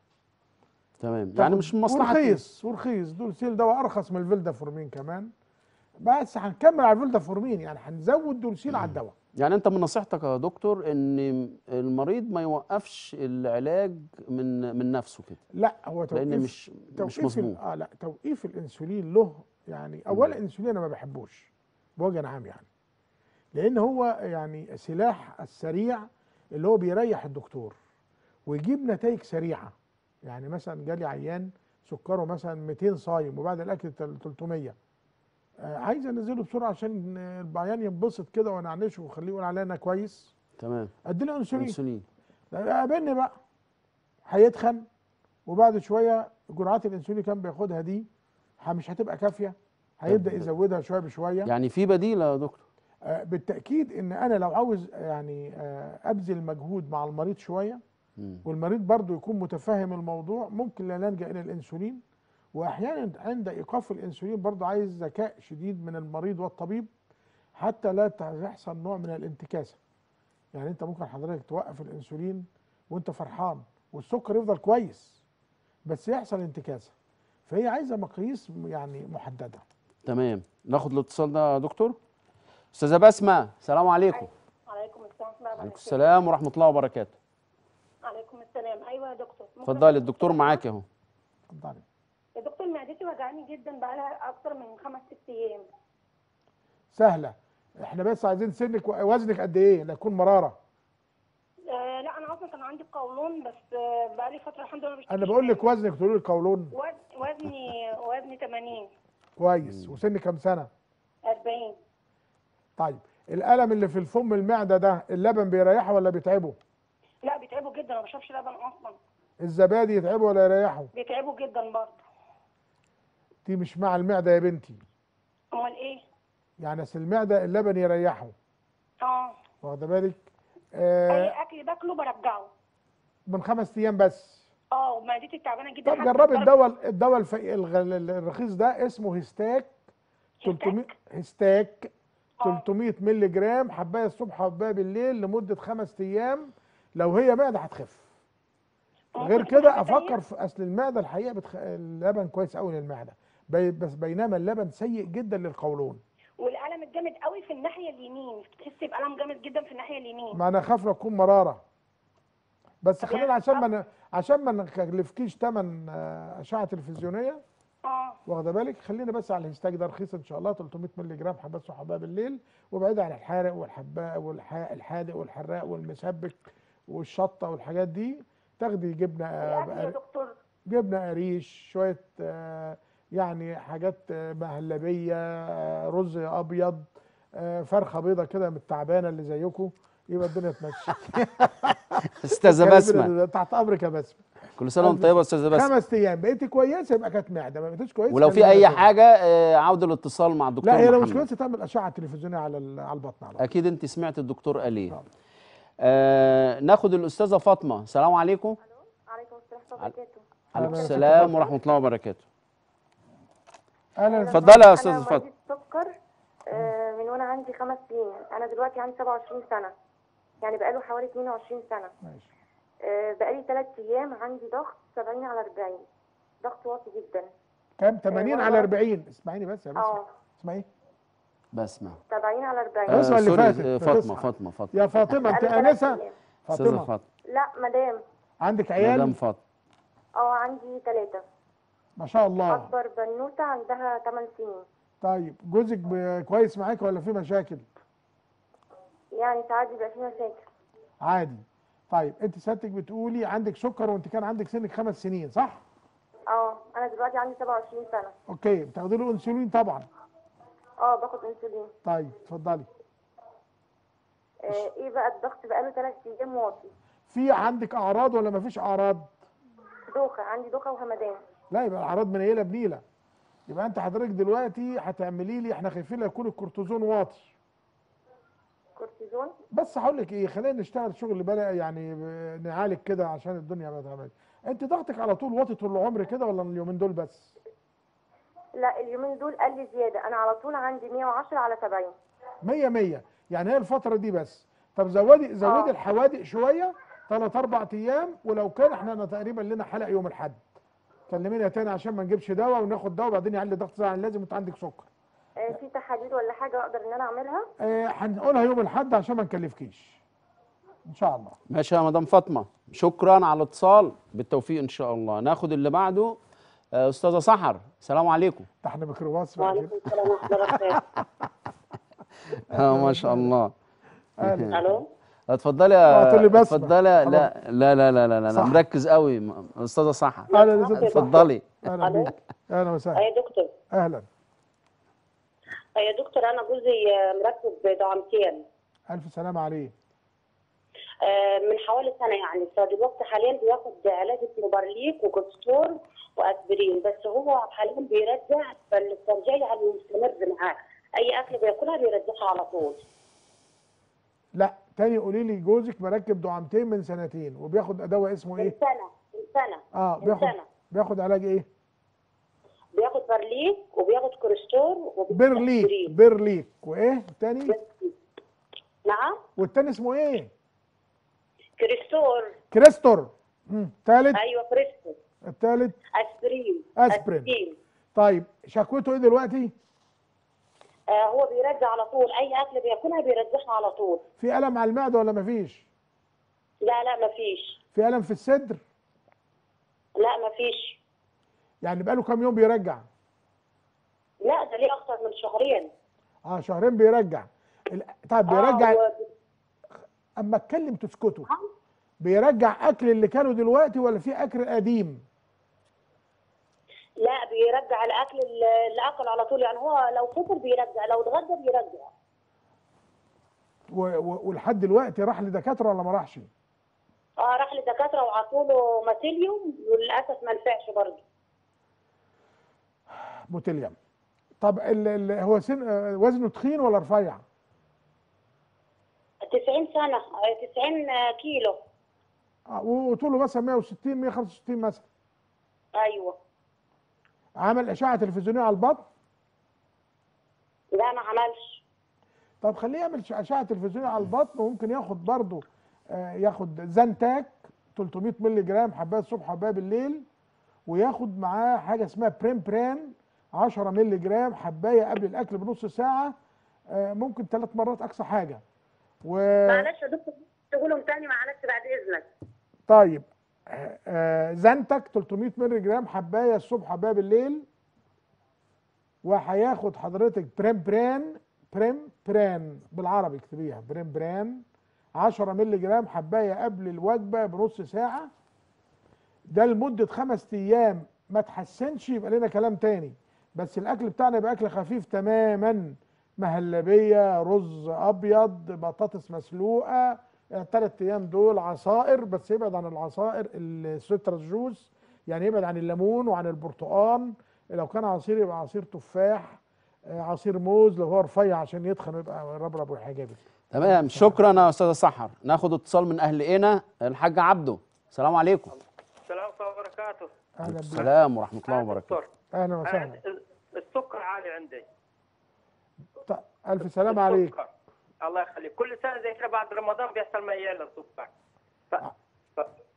تمام. يعني مش من مصلحة ورخيص ورخيص. دولسيل دواء ارخص من الفيلدا فورمين كمان، بس هنكمل على الفيلدا فورمين، يعني هنزود دولسيل على الدواء. يعني انت من نصيحتك يا دكتور ان المريض ما يوقفش العلاج من من نفسه كده، لا هو توقيف لان مش مش توقيف ال- مظبوط. اه لا توقيف الانسولين له يعني اولا الانسولين انا ما بحبوش بوجه عام يعني، لان هو يعني سلاح السريع اللي هو بيريح الدكتور ويجيب نتائج سريعه. يعني مثلا جالي عيان سكره مثلا ميتين صايم وبعد الاكل تل- تلتمية، آه عايز انزله بسرعه عشان العيان ينبسط كده ونعنشه واخليه يقول عليا انا كويس، تمام. ادي له انسولين. انسولين. قابلني بقى هيتخن، وبعد شويه جرعات الانسولين اللي كان بياخدها دي ه- مش هتبقى كافيه، هيبدا طب- يزودها شويه بشويه. يعني في بديل يا دكتور؟ آه بالتاكيد ان انا لو عاوز يعني آه ابذل مجهود مع المريض شويه مم. والمريض برضه يكون متفهم الموضوع، ممكن لا نلجا الى الانسولين. واحيانا عند ايقاف الانسولين برضه عايز ذكاء شديد من المريض والطبيب حتى لا يحصل نوع من الانتكاسه. يعني انت ممكن حضرتك توقف الانسولين وانت فرحان والسكر يفضل كويس، بس يحصل انتكاسه. فهي عايزه مقاييس يعني محدده. تمام، ناخد الاتصال ده يا دكتور. استاذه بسمه، السلام عليكم. عليكم السلام ورحمة الله عليكم وبركاته. السلام ورحمه الله وبركاته. عليكم السلام. ايوه يا دكتور. ممكن اتفضلي، أسأل الدكتور سؤال؟ معاك اهو. اتفضلي. يا دكتور معدتي وجعاني جدا بقالها اكتر من خمس ست ايام. سهله. احنا بس عايزين سنك ووزنك قد ايه لا يكون مراره. آه لا انا اصلا كان عندي قولون، بس آه بقالي فتره الحمد لله. انا بقول لك وزنك تقولي لي قولون. وز- وزني وزني ثمانين. كويس. وسنك كام سنه؟ أربعين. طيب الالم اللي في الفم المعده ده اللبن بيريحه ولا بيتعبه؟ لا بيتعبوا جدا، ما بشربش لبن اصلا. الزبادي يتعبه ولا يريحه؟ بيتعبوا جدا برضه. دي مش مع المعده يا بنتي. امال ايه؟ يعني اصل المعده اللبن يريحه، اه. واخده بالك؟ اي آه اكل باكله برجعه. من خمس ايام بس. اه ومعدتي تعبانه جدا. طب حتى جربي الضرب- الدواء الدواء الف... الغ- الرخيص ده اسمه هيستاك ثلاثمية هيستاك آه. ثلاثمية مللي جرام، حبايه الصبح وحبايه بالليل لمده خمس ايام. لو هي معده هتخف. ممكن غير تكون كده حاجة تانية؟ افكر في اصل المعده الحقيقه بتخ... اللبن كويس قوي للمعده، بي... بس بينما اللبن سيء جدا للقولون. والالم الجامد قوي في الناحيه اليمين، بتحسي بالم جامد جدا في الناحيه اليمين. ما انا خاف لا تكون مراره. بس طب خلينا يعني عشان ما أب- ن... عشان ما نكلفكيش ثمن اشعه تلفزيونيه، اه. واخده بالك؟ خلينا بس على الهيستاج ده رخيص ان شاء الله، ثلاثمية مللي جرام حبات الصبح وحبايه بالليل، وبعيد عن الحارق والحباء والحادق والحراق والمسبك والشطه والحاجات دي. تاخدي جبنه والاكل يا آه، دكتور؟ جبنه قريش، شويه آه، يعني حاجات آه، مهلبيه، آه، رز ابيض، آه، فرخه بيضه كده من التعبانه اللي زيكم، يبقى الدنيا تمشي. استاذه بسمه، تحت امرك يا بسمه. كل سنه وانت طيبه يا استاذه بسمه. خمس ايام بقيتي كويسه يبقى كانت معده، ما بقيتيش كويسه ولو كان في معدة اي تاني. حاجه آه، عاود الاتصال مع الدكتور لا هي لو مش محمد. كويسه تعمل اشعه تلفزيونيه على ال- على البطن على طول. اكيد انت سمعت الدكتور قال ايه. طبعا. آه ناخد الاستاذه فاطمه، السلام عليكم. عليكم السلام ورحمه الله وبركاته. عليكم أهلا السلام وسهلا. ورحمه الله وبركاته. اهلا اتفضلي يا استاذه انا فاطمه. مريضة سكر آه، من وانا عندي خمس سنين. انا دلوقتي عندي سبعة وعشرين سنه، يعني بقاله حوالي اتنين وعشرين سنه. ماشي. آه، بقالي ثلاث ايام عندي ضغط سبعين على أربعين، ضغط واطي جدا. كام؟ ثمانين وأنا على برضه- أربعين. اسمعيني بس يا بسمه. اه اسمعي. بسمه. سبعين على أربعين. آه، الأسرة اللي سوري، فاتت آه، فاطمه بتصحى. فاطمه فاطمه يا فاطمه انت بقاله ثلاث انسه؟ أيام. استاذه فاطمه فاطمه. لا مدام. عندك مدام عيال؟ فاطمه. اه عندي ثلاثه. ما شاء الله. اكبر بنوته عندها ثمان سنين. طيب جوزك ب- كويس معاك ولا في مشاكل؟ يعني ساعات بيبقى في مشاكل. عادي. طيب انت سيادتك بتقولي عندك سكر وانت كان عندك سنك خمس سنين صح؟ اه انا دلوقتي عندي سبعة وعشرين سنه. اوكي، بتاخدي له انسولين طبعا. اه باخد انسولين. طيب اتفضلي. آه ايه بقى الضغط بقاله ثلاث ايام واطي. في عندك اعراض ولا مفيش اعراض؟ دوخه، عندي دوخه وهمدان. لا يبقى الاعراض منيله بنيله. يبقى انت حضرتك دلوقتي هتعملي لي، احنا خايفين لا يكون الكورتيزون واطي. كورتيزون. بس هقول لك ايه، خلينا نشتغل شغل بلا يعني ب- نعالج كده عشان الدنيا ما تعملش. انت ضغطك على طول واطي طول العمر كده ولا اليومين دول بس؟ لا اليومين دول قال لي زياده، انا على طول عندي مية وعشرة على سبعين. مية مية، يعني هي الفترة دي بس. طب زودي زودي آه. الحوادق شوية ثلاث أربع أيام، ولو كان احنا أنا تقريبا لنا حلقة يوم الأحد. كلمينا تاني عشان ما نجيبش دواء وناخد دواء وبعدين يعلي ضغط زي لازم وانت عندك سكر. آه في تحاليل ولا حاجه اقدر ان انا اعملها؟ آه، هنقولها يوم الأحد عشان ما نكلفكيش. إن شاء الله. ماشي يا مدام فاطمه، شكرا على الاتصال، بالتوفيق ان شاء الله. ناخد اللي بعده. آه، استاذه سحر، السلام عليكم. ده احنا ميكروباص بقى كده. وعليكم السلام ورحمة الله وبركاته. اه ما شاء الله. أهلا. الو اتفضلي اوعى تقولي يا بسمة. اتفضلي. لا لا لا لا لا, لا. انا صح. مركز قوي م- استاذه سحر. أهلا يا ست اتفضلي. أهلا ألو. بيك. أهلا آه وسهلا. يا دكتور. أهلا. آه يا دكتور انا جوزي آه، مركب دعامتين ألف سلامة عليه. آه، من حوالي سنه يعني، فدلوقتي حاليا بياخد علاج اسمه بارليك وكوستور واسبرين، بس هو حاليا بيرجع، فالاسترجاع يعني مستمر معاه، اي اكل بياكلها بيرجعها على طول. لا تاني قولي لي، جوزك مركب دعامتين من سنتين وبياخد دواء اسمه من ايه؟ سنه من سنه اه من بياخد سنه بياخد علاج ايه؟ بياخد بارليك وبياخد كورستور وبياخد بيرليك. أسبرين. بيرليك وايه تاني؟ نعم والتاني اسمه ايه؟ كريستور. كريستور. مم. تالت ايوه فريسكو. التالت اسبرين. اسبرين. طيب شكوته ايه دلوقتي؟ آه هو بيرجع على طول، اي اكل بياكلها بيرجعها على طول. في الم على المعده ولا مفيش؟ لا لا مفيش. في الم في الصدر؟ لا مفيش. يعني بقاله كام يوم بيرجع؟ لا ده ليه اكتر من شهرين. اه شهرين بيرجع. ال- طيب بيرجع. آه و... اما اتكلم تسكتوا. بيرجع اكل اللي كانوا دلوقتي ولا في اكل قديم؟ لا بيرجع الاكل اللي اللي اكل على طول، يعني هو لو فطر بيرجع، لو اتغدى بيرجع. و- و- ولحد دلوقتي راح لدكاتره ولا ما راحش؟ اه راح للدكاتره وعطوا له ماتيليوم وللاسف ما نفعش برضه. موتيليوم. طب ال ال هو سن آه، وزنه تخين ولا رفيع؟ تسعين سنه، آه، تسعين كيلو. آه وطوله مثلا مية وستين مية وخمسة وستين مثلا. ايوه. عمل اشعه تلفزيونيه على البطن؟ لا ما عملش. طب خليه يعمل ش- اشعه تلفزيونيه على البطن، وممكن ياخد برضه آه ياخد زنتاك تلتمية مللي جرام، حبايه الصبح حبايه بالليل، وياخد معاه حاجه اسمها بريم بران عشرة مللي جرام، حبايه قبل الاكل بنص ساعه، آه ممكن ثلاث مرات اقصى حاجه. و معلش يا دكتور تقولهم تاني معلش بعد اذنك. طيب آه، آه، زنتك تلتمية مللي جرام، حبايه الصبح حبايه بالليل، وهياخد حضرتك بريم بران بريم بران بالعربي اكتبيها بريم بران عشرة مللي جرام، حبايه قبل الوجبه بنص ساعه. ده لمده خمس ايام. ما تحسنش يبقى لنا كلام تاني، بس الاكل بتاعنا يبقى اكل خفيف تماما، مهلبيه، رز ابيض، بطاطس مسلوقه، الثلاث ايام دول عصائر، بس يبعد عن العصائر السيترس جوس، يعني يبعد عن الليمون وعن البرتقال. لو كان عصير يبقى عصير تفاح، آه، عصير موز لو هو رفيع عشان يتخن ويبقى ربرب والحجابي. تمام، شكرا يا استاذه سحر. ناخد اتصال من اهل قنا، الحاج عبده. السلام عليكم. السلام ورحمة الله وبركاته. اهلا بك. السلام ورحمه الله وبركاته. دكتور، اهلا أنا وسهلا. عندي السكر عالي عندي. ط- الف سلام عليك. السكر. الله يخليك، كل سنة زي كده بعد رمضان بيحصل معي يعلى السكر. ف... ف...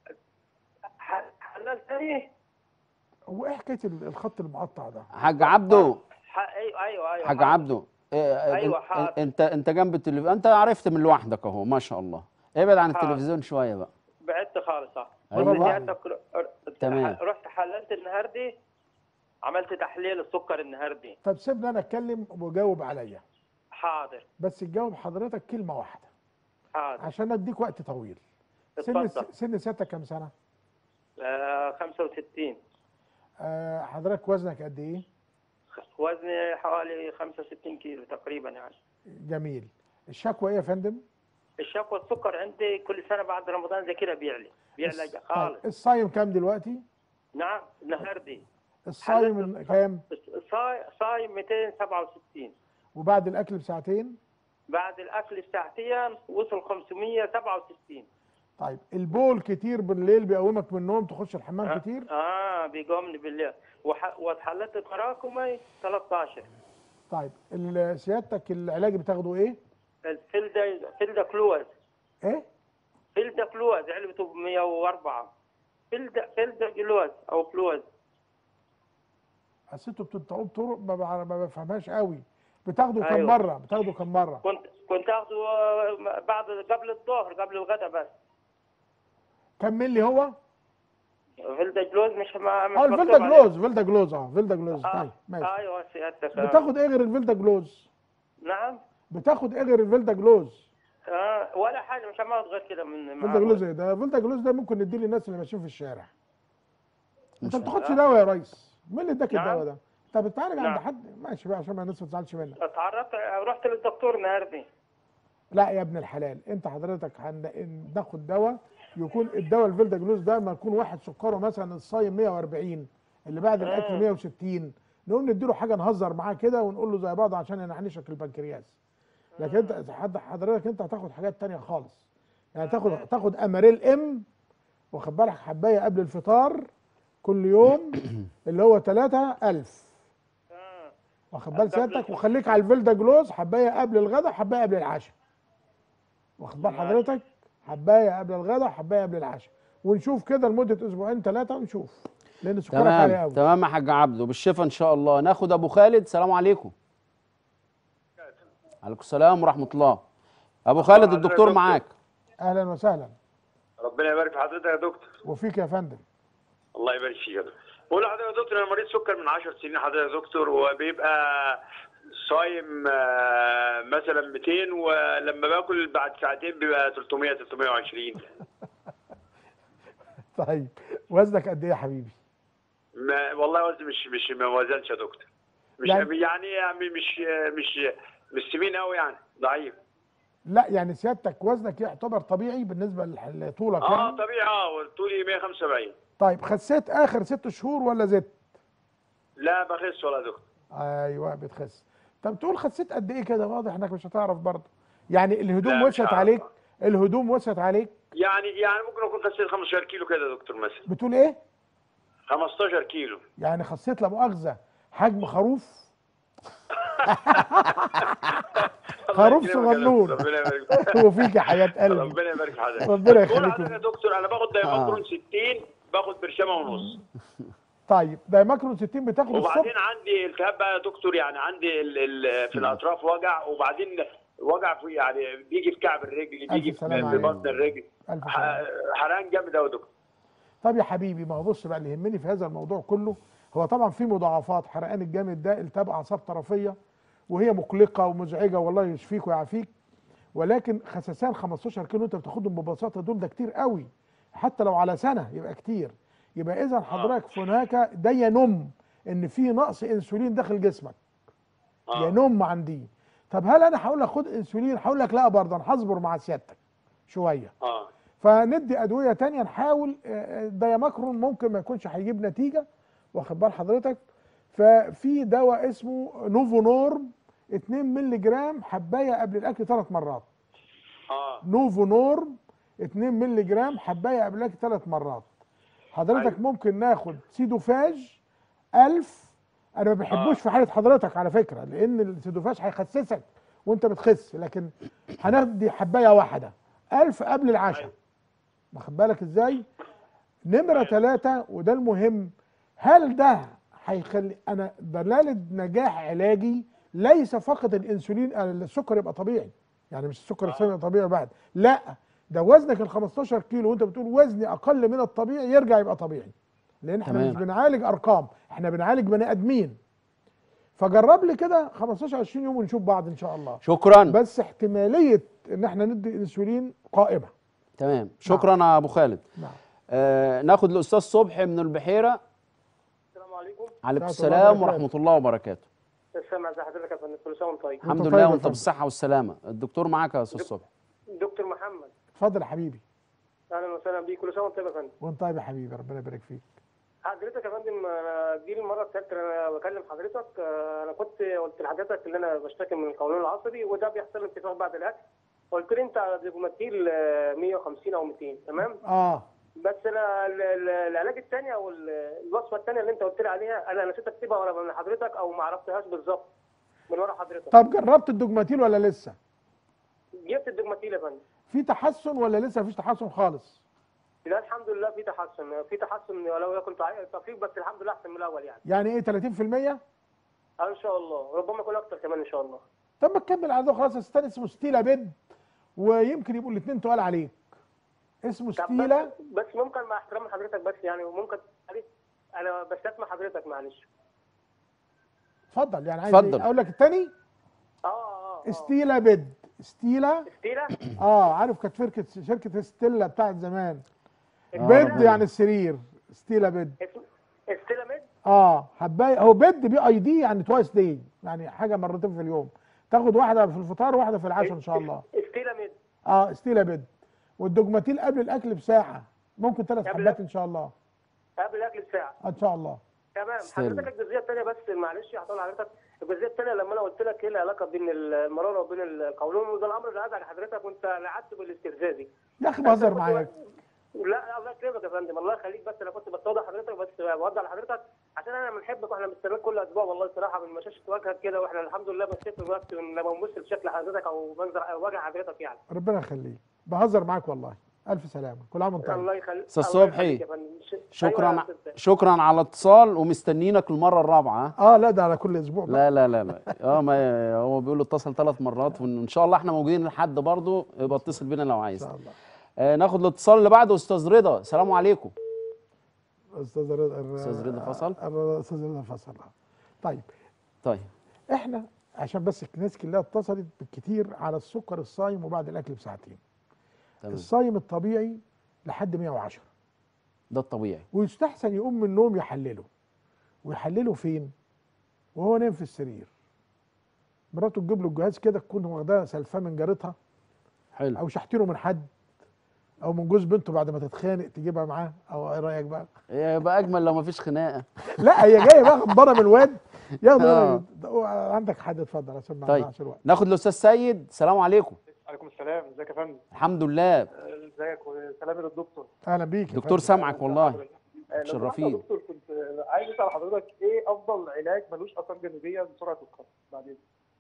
ح- حللتني. هو ايه حكايه ال- الخط المقطع ده؟ حاج عبده. ح... ايوه ايوه ايوه حاج حاضر. عبده، إيه، أيوة، إن- حاضر. انت انت جنب التلفزيون، انت عرفت من لوحدك اهو ما شاء الله. ابعد عن حاضر. التلفزيون شويه بقى. بعدت خالص اه. أيوة. بس سيادتك ر- تمام. رحت حللت النهارده، عملت تحليل السكر النهارده. طب سيبني انا اتكلم وجاوب عليا، حاضر بس تجاوب حضرتك كلمه واحده حاضر. عشان اديك وقت طويل. سن اتفضل. سن سيادتك كام سنه؟ آه خمسة وستين. آه حضرتك وزنك قد ايه؟ وزني حوالي خمسة وستين كيلو تقريبا يعني. جميل. الشكوى ايه يا فندم؟ الشكوى السكر عندي كل سنه بعد رمضان زي كده بيعلى بيعلى الص- خالص. طيب الصايم كام دلوقتي؟ نعم النهارده الصايم كام؟ صايم صايم مئتين وسبعة وستين. وبعد الاكل بساعتين؟ بعد الاكل بساعتين وصل خمسمية وسبعة وستين. طيب البول كتير بالليل بيقومك من النوم تخش الحمام آه. كتير؟ اه بيقومني بالليل. وح... واتحللت تراكمي ثلاثة عشر. طيب ال- سيادتك العلاج بتاخده ايه؟ الفيلدا فيلدا كلوز. ايه؟ فيلدا كلوز علبته ب مئة وأربعة. فيلدا فيلدا كلوز او كلوز. حسيته بتنطقوه بطرق ما بعرف- ما بفهمهاش قوي. بتاخده كم أيوة. مره؟ بتاخده كم مره؟ كنت كنت اخذه آه، بعد قبل الظهر قبل الغداء بس. كم ملي هو؟ فيلدا جلوز مش ما مش اه مكتوب الفيلدا عليه. جلوز، فيلدا جلوز اه فيلدا جلوز. آه. طيب ماشي. ايوه سيادتك. آه. بتاخد ايه غير الفيلدا جلوز؟ نعم. بتاخد ايه غير الفيلدا جلوز؟ آه ولا حاجه مش هاخد غير كده من فيلدا معاه. جلوز ايه ده؟ فيلدا جلوز ده ممكن نديه للناس اللي ماشيين في الشارع. انت ما مش- بتاخدش دواء يا ريس. مين اللي اداك نعم. الدواء ده؟ انت بتعالج عند نعم. حد؟ ماشي بقى عشان ما الناس ما تزعلش منك. اتعرضت رحت للدكتور النهارده. لا يا ابن الحلال، انت حضرتك هن- ناخد دواء يكون الدواء الفيلدا جلوز ده ما يكون واحد سكره مثلا الصايم مئة وأربعين، اللي بعد الاكل آه. مئة وستين، نقوم نديله حاجه نهزر معاه كده ونقول له زي بعض عشان ينعنشك البنكرياس. لكن انت حد- حضرتك انت هتاخد حاجات تانية خالص. يعني تاخد تاخد اماريل ام، واخد بالك، حبايه قبل الفطار كل يوم اللي هو ثلاثة ألف، آه. واخد بال سيادتك، وخليك على الفيلدا جلوز حبايه قبل الغداء حبايه قبل العشاء، واخد بال ماشي. حضرتك، حبايه قبل الغداء حبايه قبل العشاء، ونشوف كده لمده اسبوعين ثلاثه ونشوف، لان سكرك عالي تمام قوي. تمام يا حاج عبده، بالشفا ان شاء الله. ناخد ابو خالد. سلام عليكم. عليكم السلام ورحمه الله. ابو خالد الدكتور معاك. اهلا وسهلا. ربنا يبارك في حضرتك يا دكتور. وفيك يا فندم. الله يبارك فيك يا دكتور. بقول لحضرتك يا دكتور انا مريض سكر من عشر سنين حضرتك يا دكتور، وبيبقى صايم آه، مثلا مئتين، ولما باكل بعد ساعتين بيبقى ثلاثمية ثلاثمية وعشرين. طيب وزنك قد ايه يا حبيبي؟ ما والله وزني مش مش ما وزنش يا دكتور. مش يعني- يعني يعني مش مش مش سمين قوي، يعني ضعيف. لا يعني سيادتك وزنك يعتبر طبيعي بالنسبه لطولك اه يعني؟ طبيعي. اه طولي مئة وخمسة وسبعين. طيب خسيت اخر ست شهور ولا زدت؟ لا بخس ولا يا دكتور. ايوه بتخس. طب تقول خسيت قد ايه كده؟ واضح انك مش هتعرف برضه. يعني الهدوم لا، مش وسعت هعرف. عليك؟ الهدوم وسعت عليك؟ يعني يعني ممكن اكون خسيت خمستاشر كيلو كده يا دكتور مثلا. بتقول ايه؟ خمستاشر كيلو. يعني خسيت لا مؤاخذه حجم خروف؟ خروف صغنون. ربنا يبارك وفيك يا حياه قلبي. ربنا يبارك في حضرتك. ربنا بقول يخليك. لحضرتك يا دكتور انا باخد دايماكرون ستين، باخد برشامه ونص. طيب دايماكرون ستين بتاخد وبعدين الصبح؟ عندي التهاب بقى يا دكتور، يعني عندي ال ال في الاطراف وجع، وبعدين وجع في يعني بيجي في كعب الرجل، بيجي ألف سلامة في عليك. بطن الرجل. ألف ح- سلامة. حرقان جامد قوي يا دكتور. طب يا حبيبي، ما هو بص بقى، اللي يهمني في هذا الموضوع كله هو طبعا في مضاعفات حرقان الجامد ده، التهاب اعصاب طرفيه، وهي مقلقه ومزعجه والله يشفيك ويعافيك. ولكن خسسان خمستاشر كيلو انت بتاخدهم ببساطه دول ده كتير قوي، حتى لو على سنه يبقى كتير. يبقى اذا حضرتك هناك ده ينم ان في نقص انسولين داخل جسمك. ينم عندي. طب هل انا هقول لك خد انسولين؟ هقول لك لا برضه، انا هصبر مع سيادتك شويه. اه فندي ادويه تانية نحاول. الدايماكرون ممكن ما يكونش هيجيب نتيجه، واخد بال حضرتك؟ ففي دواء اسمه نوفونورم اتنين مللي جرام حبايه قبل الاكل ثلاث مرات. اه نوفونورم اتنين مللي جرام حبايه قبل الاكل ثلاث مرات. حضرتك أيوة. ممكن ناخد سيدوفاج ألف. انا ما بحبوش آه. في حاله حضرتك على فكره، لان السيدوفاج هيخسسك وانت بتخس، لكن هناخد حبايه واحده ألف قبل العشاء. أيوة. واخد بالك ازاي؟ نمره ثلاثة وده المهم، هل ده هيخلي انا دلاله نجاح علاجي ليس فقط الانسولين السكر يبقى طبيعي، يعني مش السكر الثاني يبقى طبيعي بعد، لا ده وزنك ال خمستاشر كيلو وانت بتقول وزني اقل من الطبيعي يرجع يبقى طبيعي، لان احنا تمام. مش بنعالج ارقام، احنا بنعالج بني ادمين. فجرب لي كده خمستاشر عشرين يوم ونشوف بعض ان شاء الله. شكرا. بس احتماليه ان احنا ندي انسولين قائمه. تمام شكرا يا ابو خالد. نعم. آه ناخد الاستاذ صبحي من البحيره. السلام عليكم. عليكم ورحمة الله السلام وبركاته. ورحمه الله وبركاته. السلام على حضرتك يا فندم، كل سنه وانت طيب. الحمد طيب لله يا وانت فندم. بالصحه والسلامه. الدكتور معاك يا استاذ صبحي. دكتور محمد، اتفضل يا حبيبي. اهلا وسهلا بيك، كل سنه وانت طيب يا فندم. وانت طيب يا حبيبي، ربنا يبارك فيك. حضرتك يا فندم، انا دي المره الثالثه انا بكلم حضرتك. آه، انا كنت قلت لحضرتك ان انا بشتكي من القولون العصبي، وده بيحصل لي انتفاخ بعد الاكل. قلت لي انت على ديجوماتيل آه، مية وخمسين او مئتين، تمام؟ اه بس انا ال- ال- العلاج الثاني او ال- الوصفه الثانيه اللي انت قلت لي عليها انا نسيت اكتبها ورا من حضرتك، او ما عرفتهاش بالظبط من ورا حضرتك. طب جربت الدوجماتيل ولا لسه؟ جبت الديجوماتيل يا فندم. في تحسن ولا لسه مفيش تحسن خالص؟ لا الحمد لله في تحسن، في تحسن ولو كنت عايز تفريق، بس الحمد لله احسن من الاول يعني. يعني ايه ثلاثين في المية؟ اه ان شاء الله، ربما يكون اكتر كمان ان شاء الله. طب ما تكمل على ده خلاص. استنى، اسمه ستيلا بيد، ويمكن يبقوا الاثنين تقال عليك. اسمه طب ستيلا. بس, بس ممكن مع احترام حضرتك، بس يعني ممكن انا بستسمع حضرتك معلش. اتفضل، يعني عايز اتفضل. إيه؟ اقول لك الثاني؟ اه اه اه ستيلا بيد. ستيلا. ستيلا. اه عارف، كانت شركه شركه ستيلا بتاعت زمان. آه، بيد ربنا. يعني السرير. ستيلا بيد. اسم ستيلا ميد. اه حبايه، هو بيد بي اي دي يعني توايس داي، يعني حاجه مرتين في اليوم. تاخد واحده في الفطار وواحده في العشاء ان شاء الله. ستيلا ميد. اه ستيلا بيد. والدوجماتيل قبل الاكل بساعه، ممكن ثلاث قبل حبات الأكل؟ ان شاء الله. قبل الاكل بساعه. ان شاء الله. تمام. استلم. حضرتك الجزئيه الثانيه بس معلش هطول حضرتك. الجزئيه الثانيه لما انا قلت لك ايه العلاقه بين المراره وبين القولون، وده الامر اللي ازعج حضرتك وانت لعبت بالاستفزازي. يا اخي بهزر معاك. لا الله يكرمك يا فندم، الله يخليك، بس انا كنت بستوضح حضرتك، بس بوضح لحضرتك عشان انا بنحبك واحنا بنستناك كل اسبوع والله الصراحه، من مشاشه وجهك كده، واحنا الحمد لله بنشوف الوقت لما بنبص لشكل حضرتك او منظر او وجه حضرتك يعني. ربنا يخليك، بهزر معاك والله. الف سلامه، كل عام وانت طيب. الله يخليك. استاذ الله صبحي يخليك يا فندم. ش- شكرا أيوة يا ع- أستاذ. شكرا على الاتصال، ومستنيينك المره الرابعه. اه لا ده على كل اسبوع بقى. لا لا لا لا اه ما هو بيقول اتصل ثلاث مرات، وان شاء الله احنا موجودين لحد برضه، يبقى اتصل بينا لو عايز. ان شاء الله. آه ناخد الاتصال اللي بعده. استاذ رضا، السلام عليكم. استاذ رضا استاذ رضا فصل. استاذ رضا فصل. طيب طيب احنا عشان بس الناس كلها اتصلت بالكتير على السكر الصايم وبعد الاكل بساعتين. تمام. الصايم الطبيعي لحد مية وعشرة، ده الطبيعي. ويستحسن يقوم من النوم يحلله. ويحلله فين؟ وهو نايم في السرير. مراته تجيب له الجهاز كده، تكون واخداه سلفاه من جارتها حلو. او شحتينه من حد او من جوز بنته بعد ما تتخانق تجيبها معاه، او ايه رايك بقى؟ يبقى اجمل لو ما فيش خناقه. لا هي جايه بقى غضبانه من الواد ياخد. آه. عندك حد؟ اتفضل عشان ما طيب نضيعش الوقت. ناخد الاستاذ سيد، السلام عليكم. عليكم السلام، ازيك يا فندم؟ الحمد لله. ازيك وسلام للدكتور. اهلا بيك يا دكتور فندم. سامعك والله. آه، لو سمحت يا شرفين. دكتور، كنت عايز اسال حضرتك ايه افضل علاج ملوش اثار جانبيه لسرعه القلب بعدين؟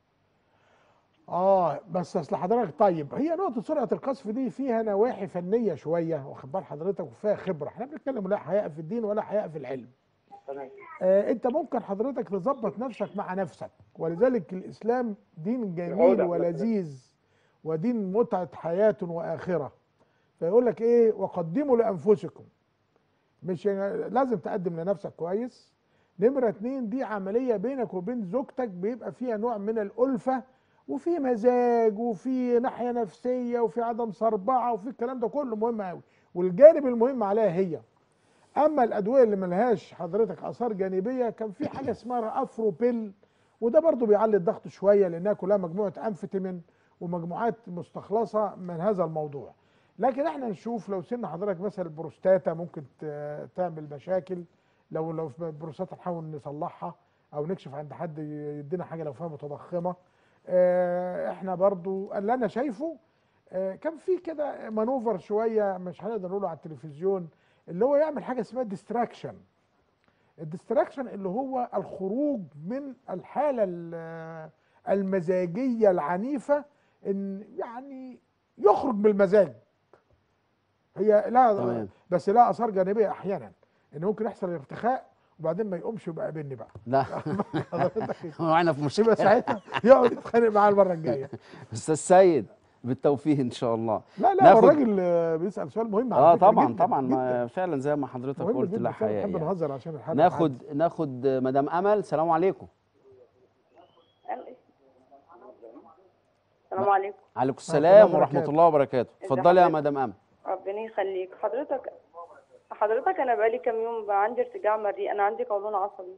اه بس اصل حضرتك، طيب هي نقطه سرعه القذف دي فيها نواحي فنيه شويه، واخد بال حضرتك، وفيها خبره. احنا بنتكلم لا حياء في الدين ولا حياء في العلم. تمام. آه انت ممكن حضرتك تظبط نفسك مع نفسك، ولذلك الاسلام دين جميل عودة. ولذيذ ودين متعه حياه واخره. فيقول لك ايه؟ وقدموا لانفسكم. مش يعني لازم تقدم لنفسك كويس. نمره اتنين، دي عمليه بينك وبين زوجتك بيبقى فيها نوع من الالفه، وفي مزاج، وفي ناحيه نفسيه، وفي عدم صربعه، وفي الكلام ده كله مهم قوي. والجانب المهم عليها هي. اما الادويه اللي ملهاش حضرتك اثار جانبيه، كان في حاجه اسمها افروبيل، وده برضو بيعلي الضغط شويه لانها كلها مجموعه امفيتامين ومجموعات مستخلصه من هذا الموضوع. لكن احنا نشوف لو سن حضرتك مثلا البروستاتا ممكن ت- تعمل مشاكل. لو لو في البروستاتا نحاول نصلحها او نكشف عند حد يدينا حاجه لو فيها متضخمه. اه احنا برضو اللي انا شايفه اه كان في كده مانوفر شويه مش هنقدر نقوله على التلفزيون، اللي هو يعمل حاجه اسمها ديستراكشن. الديستراكشن اللي هو الخروج من الحاله ال- المزاجيه العنيفه، ان يعني يخرج من المزاج. هي لا تمام. بس لا اثار جانبيه احيانا، ان ممكن يحصل ارتخاء وبعدين ما يقومش ويبقى قابلني بقى. لا حضرتك هو احنا في يبقى مشكله. ساعتها يقعد يتخانق معاه المره الجايه. استاذ سيد بالتوفيق ان شاء الله. لا لا هو ناخد- الراجل آه، بيسال سؤال مهم على اه فكرة طبعا جداً طبعا جداً. ما فعلا زي ما حضرتك مهم قلت جدا لا فعلا، حياء نحب يعني. نهزر عشان الحلقه ناخد ناخد مدام امل، السلام عليكم. السلام عليكم. عليكم الله السلام ورحمه وبركاته. الله وبركاته. اتفضلي يا مدام امل. ربنا يخليك. حضرتك حضرتك انا بقالي كام يوم بقى عندي ارتجاع مريء، انا عندي قولون عصبي.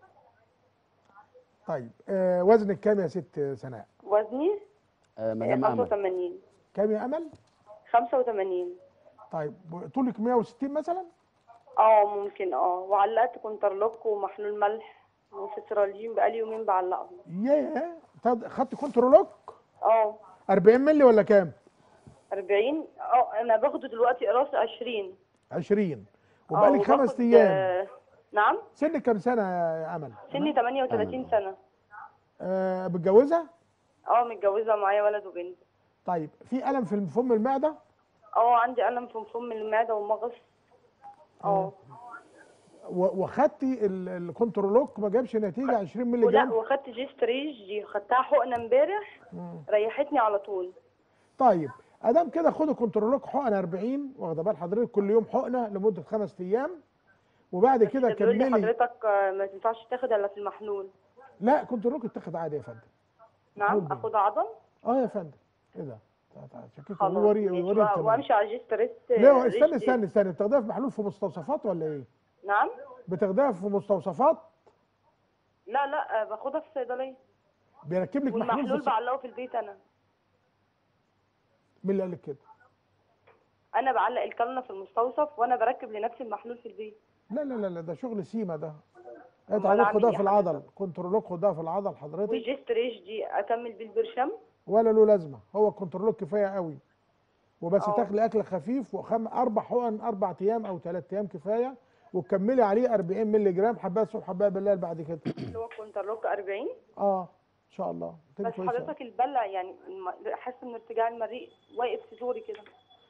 طيب آه وزنك كام يا ست سناء؟ وزني آه آه، مدام خمسة امل. وثمانين. كام يا امل؟ خمسة وثمانين. طيب طولك مية وستين مثلا؟ اه ممكن. اه وعلقت كونترلوك ومحلول ملح وفيترالين، بقالي يومين بعلقهم. ياه طب خدت كنترولوك؟ اه أربعين مللي ولا كام؟ أربعين. اه انا باخده دلوقتي قراص عشرين. عشرين. اه وبقالك خمس وباخد- ايام. آه، نعم. سنك كام سنه يا امل؟ سني ثمانية وثلاثين سنة. آه متجوزه؟ اه متجوزة معايا ولد وبنت. طيب في الم في فم المعده؟ اه عندي ألم في فم المعدة ومغص. اه و- وخدتي ال- الكنترولوك ما جابش نتيجه عشرين مللي ولا جرام؟ وخدت جيستريج دي، خدتها حقنة امبارح ريحتني على طول. طيب ادام كده خدوا كنترولوك حقنه أربعين، واخده بال حضرتك كل يوم حقنه لمده خمس ايام، وبعد كده بيقول لي كملي. حضرتك آه، ما تنفعش تاخد الا في المحلول. لا كنترولوك اتاخد عادي يا فندم. نعم. محلول اخد عضل. اه يا فندم. ايه ده؟ تعال- تعال، شكيك خلاص وري ماشي. وري الكلام. وامشي على جيستريس. لا استنى استنى استنى، بتاخديها في محلول في مستوصفات ولا ايه؟ نعم. بتاخديها في مستوصفات؟ لا لا، آه، باخدها في الصيدلية. بيركب لك محلول في والمحلول الص- بعلقه في البيت انا. مين اللي قال لك كده؟ انا بعلق الكلمة في المستوصف وانا بركب لنفسي المحلول في البيت. لا لا لا لا ده شغل سيما ده. انت أمال حضرتك أعمل خدها إيه في حضرتك؟ العضل، كنترولوك خدها في العضل حضرتك. والجيستريج دي اكمل بيه البرشام. ولا له لازمه، هو الكنترولوك كفايه قوي. وبس اه. تاكلي اكل خفيف وخم اربع حقن اربع ايام او ثلاث ايام كفايه، وتكملي عليه أربعين مللي جرام، حبايه الصبح حبايه بالليل بعد كده. اللي هو كونترلوك أربعين. اه ان شاء الله تبقى بس كويسة. حضرتك البلع يعني الم- حاسه ان ارتجاع المريء واقف في زوري كده.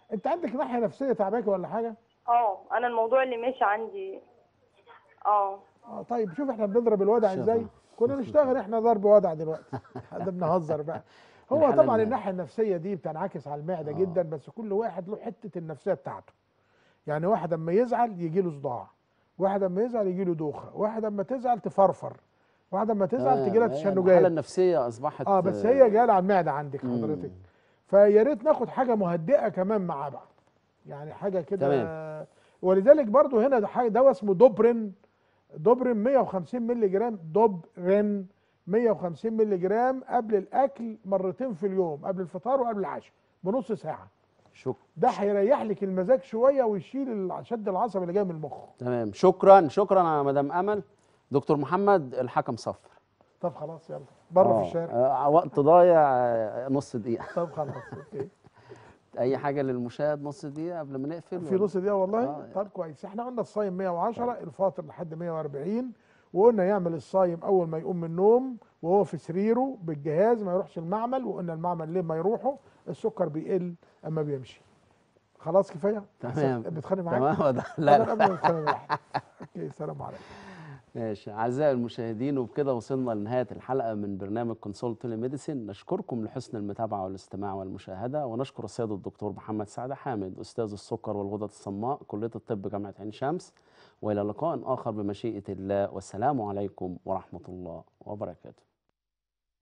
انت عندك ناحيه نفسيه تعباكي ولا حاجه؟ اه انا الموضوع اللي ماشي عندي اه اه طيب شوف احنا بنضرب الوضع شوف. ازاي. كنا نشتغل احنا ضرب وضع دلوقتي. احنا بنهزر بقى. هو الحالة طبعا الم- الناحيه النفسيه دي بتنعكس على المعده آه. جدا، بس كل واحد له حته النفسيه بتاعته. يعني واحد اما يزعل يجي له صداع، واحد اما يزعل يجي له دوخه، واحد اما تزعل تفرفر، واحد اما تزعل تجي لها تمام، هي الحالة تشنجات. النفسية أصبحت اه بس هي جايه على المعده عندك مم. حضرتك. فيا ريت ناخد حاجه مهدئه كمان مع بعض، يعني حاجه كده. تمام. ولذلك برضو هنا ده حاجه دواء اسمه دوبرين. دوبرين مية وخمسين مللي جرام. دوبرين مية وخمسين مللي جرام قبل الاكل مرتين في اليوم، قبل الفطار وقبل العشاء بنص ساعه. شكرا. ده هيريح لك المزاج شويه ويشيل الشد العصبي اللي جاي من المخ. تمام، شكرا شكرا يا مدام امل. دكتور محمد، الحكم صفر. طب خلاص يلا بره آه، في الشارع. آه، وقت ضايع، آه، نص دقيقة. طب خلاص اوكي. أي حاجة للمشاهد نص دقيقة قبل ما نقفل؟ في نص دقيقه والله. آه. طب كويس. احنا قلنا الصايم مية وعشرة، الفاطر لحد مية وأربعين، وقلنا يعمل الصايم اول ما يقوم من النوم وهو في سريره بالجهاز، ما يروحش المعمل. وقلنا المعمل ليه ما يروحوا؟ السكر بيقل اما بيمشي. خلاص كفايه. تمام. بتخانق معاك؟ تمام. ده- لا لا قبل ما نتخانق معاك. اوكي سلام عليكم. ماشي أعزائي المشاهدين، وبكده وصلنا لنهاية الحلقة من برنامج كونسول تيلي ميديسين. نشكركم لحسن المتابعة والاستماع والمشاهدة، ونشكر السيد الدكتور محمد سعد حامد أستاذ السكر والغدد الصماء كلية الطب جامعة عين شمس. وإلى لقاء آخر بمشيئة الله، والسلام عليكم ورحمة الله وبركاته.